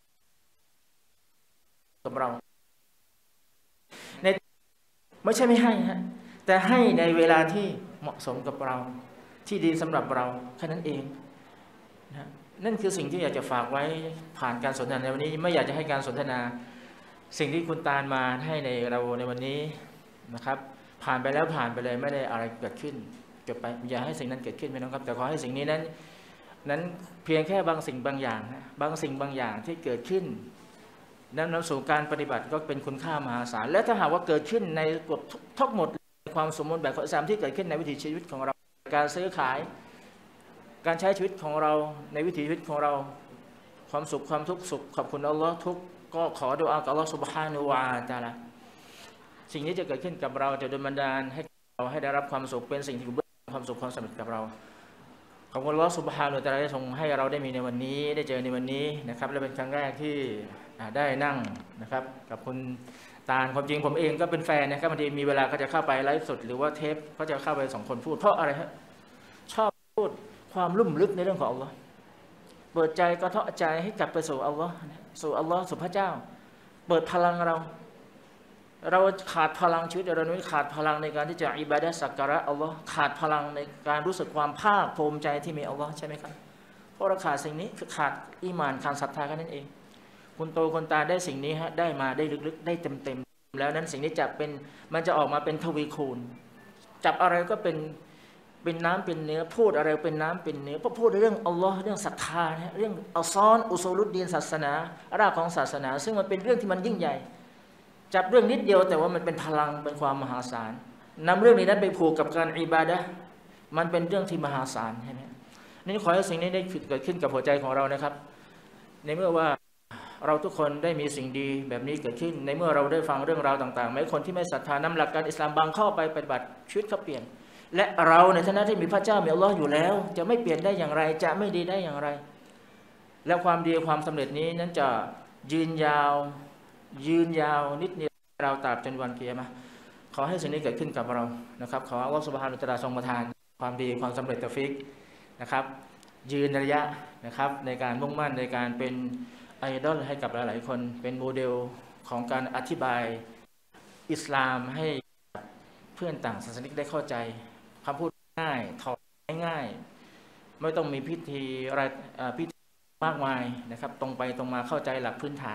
กับเราในไม่ใช่ไม่ให้ฮะแต่ให้ในเวลาที่เหมาะสมกับเราที่ดีสำหรับเราแค่นั้นเองนะนั่นคือสิ่งที่อยากจะฝากไว้ผ่านการสนทนาในวันนี้ไม่อยากจะให้การสนทนาสิ่งที่คุณตาลมาให้ในเราในวันนี้นะครับผ่านไปแล้วผ่านไปเลยไม่ได้อะไรเกิดขึ้นจบไปอย่าให้สิ่งนั้นเกิดขึ้นไม่ต้องครับแต่ขอให้สิ่งนี้นั้นเพียงแค่บางสิ่งบางอย่างบางสิ่งบางอย่างที่เกิดขึ้นนำสู่การปฏิบัติก็เป็นคุณค่ามหาศาลและถ้าหากว่าเกิดขึ้นในกฎทั้งหมดความสมบูรณ์แบบของอิสลามที่เกิดขึ้นในวิถีชีวิตของเราการซื้อขายการใช้ชีวิตของเราในวิถีชีวิตของเราความสุขความทุกข์สุขขอบคุณอัลลอฮ์ทุกก็ขอดุอากับอัลลอฮ์ซุบฮานะฮูวะตะอาลาสิ่งนี้จะเกิดขึ้นกับเราจะโดนบันดาลให้เราให้ได้รับความสุขเป็นสิ่งที่เบื้องความสุขความสำเร็จกับเราขอบคุณอัลลอฮ์ซุบฮานะฮูวะตะอาลาได้ทรงให้เราได้มีในวันนี้ได้เจอในวันนี้นะครับและเป็นครั้งแรกที่ได้นั่งนะครับกับคุณตาลความจริงผมเองก็เป็นแฟนนะครับบางทีมีเวลาก็จะเข้าไปไลฟ์สดหรือว่าเทปก็จะเข้าไป2 คนพูดเพราะอะไรฮะชอบพูดความลุ่มลึกในเรื่องของอัลลอฮ์เปิดใจกระเทาะใจให้กลับไปสู่อัลลอฮ์สู่อัลลอฮ์สู่พระเจ้าเปิดพลังเราขาดพลังชีวิตเรานี้ขาดพลังในการที่จะอิบาดะห์สักการะอัลลอฮ์ขาดพลังในการรู้สึกความภาคภูมิใจที่มีอัลลอฮ์ใช่ไหมครับเพราะเราขาดสิ่งนี้คือขาดอีหม่านขาดศรัทธาแค่นั้นเองคุณโตคนตาได้สิ่งนี้ฮะได้มาได้ลึกๆได้เต็มแล้วนั้นสิ่งนี้จะเป็นมันจะออกมาเป็นทวีคูณจับอะไรก็เป็นน้ำเป็นเนื้อพูดอะไรเป็นน้ำเป็นเนื้อเพราะพูดเรื่องอัลลอฮ์เรื่องศรัทธาเรื่องอัลซอนอุซูลุดดีนศาสนารากของศาสนาซึ่งมันเป็นเรื่องที่มันยิ่งใหญ่จับเรื่องนิดเดียวแต่ว่ามันเป็นพลังเป็นความมหาศาลนำเรื่องนี้นั้นไปผูกกับการอิบาดะห์มันเป็นเรื่องที่มหาศาลใช่ไหมนี่ขอให้สิ่งนี้ได้เกิดขึ้นกับหัวใจของเรานะครับในเมื่อว่าเราทุกคนได้มีสิ่งดีแบบนี้เกิดขึ้นในเมื่อเราได้ฟังเรื่องราวต่างๆแม้คนที่ไม่ศรัทธานำหลักการอิสลามบางข้อไปปฏิบัติชีวิตเขาเปลี่ยนและเราในฐานะที่มีพระเจ้ามีอัลลอฮ์อยู่แล้วจะไม่เปลี่ยนได้อย่างไรจะไม่ดีได้อย่างไรและความดีความสำเร็จนี้นั้นจะยืนยาวนิดเดียวเราตราบจนวันกิยามะห์ขอให้สิ่งนี้เกิดขึ้นกับเรานะครับขออัลลอฮ์ซุบฮานะฮูวะตะอาลาทรงประทานความดีความสำเร็จตะฟิกนะครับยืนระยะนะครับในการมุ่งมั่นในการเป็นไอดอลให้กับหลายๆคนเป็นโมเดลของการอธิบายอิสลามให้เพื่อนต่างศาสนิกได้เข้าใจคำพูดง่ายถอดง่ายไม่ต้องมีพิธีอะไรพิธีมากมายนะครับตรงไปตรงมาเข้าใจหลักพื้นฐาน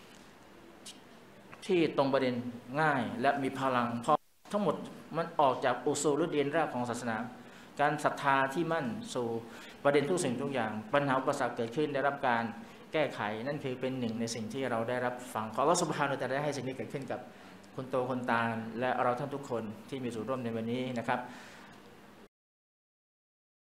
ที่ตรงประเด็นง่ายและมีพลังเพราะทั้งหมดมันออกจากอุซูลุดดีนรากของศาสนาการศรัทธาที่มั่นสู่ประเด็นทุกสิ่งทุกอย่างปัญหาอุปสรรคเกิดขึ้นได้รับการแก้ไขนั่นคือเป็นหนึ่งในสิ่งที่เราได้รับฟังขออัลเลาะห์ซุบฮานะฮูวะตะอาลาได้ให้สิ่งนี้เกิดขึ้นกับคุณโตคนตาและเราท่านทุกคนที่มีส่วนร่วมในวันนี้นะครับ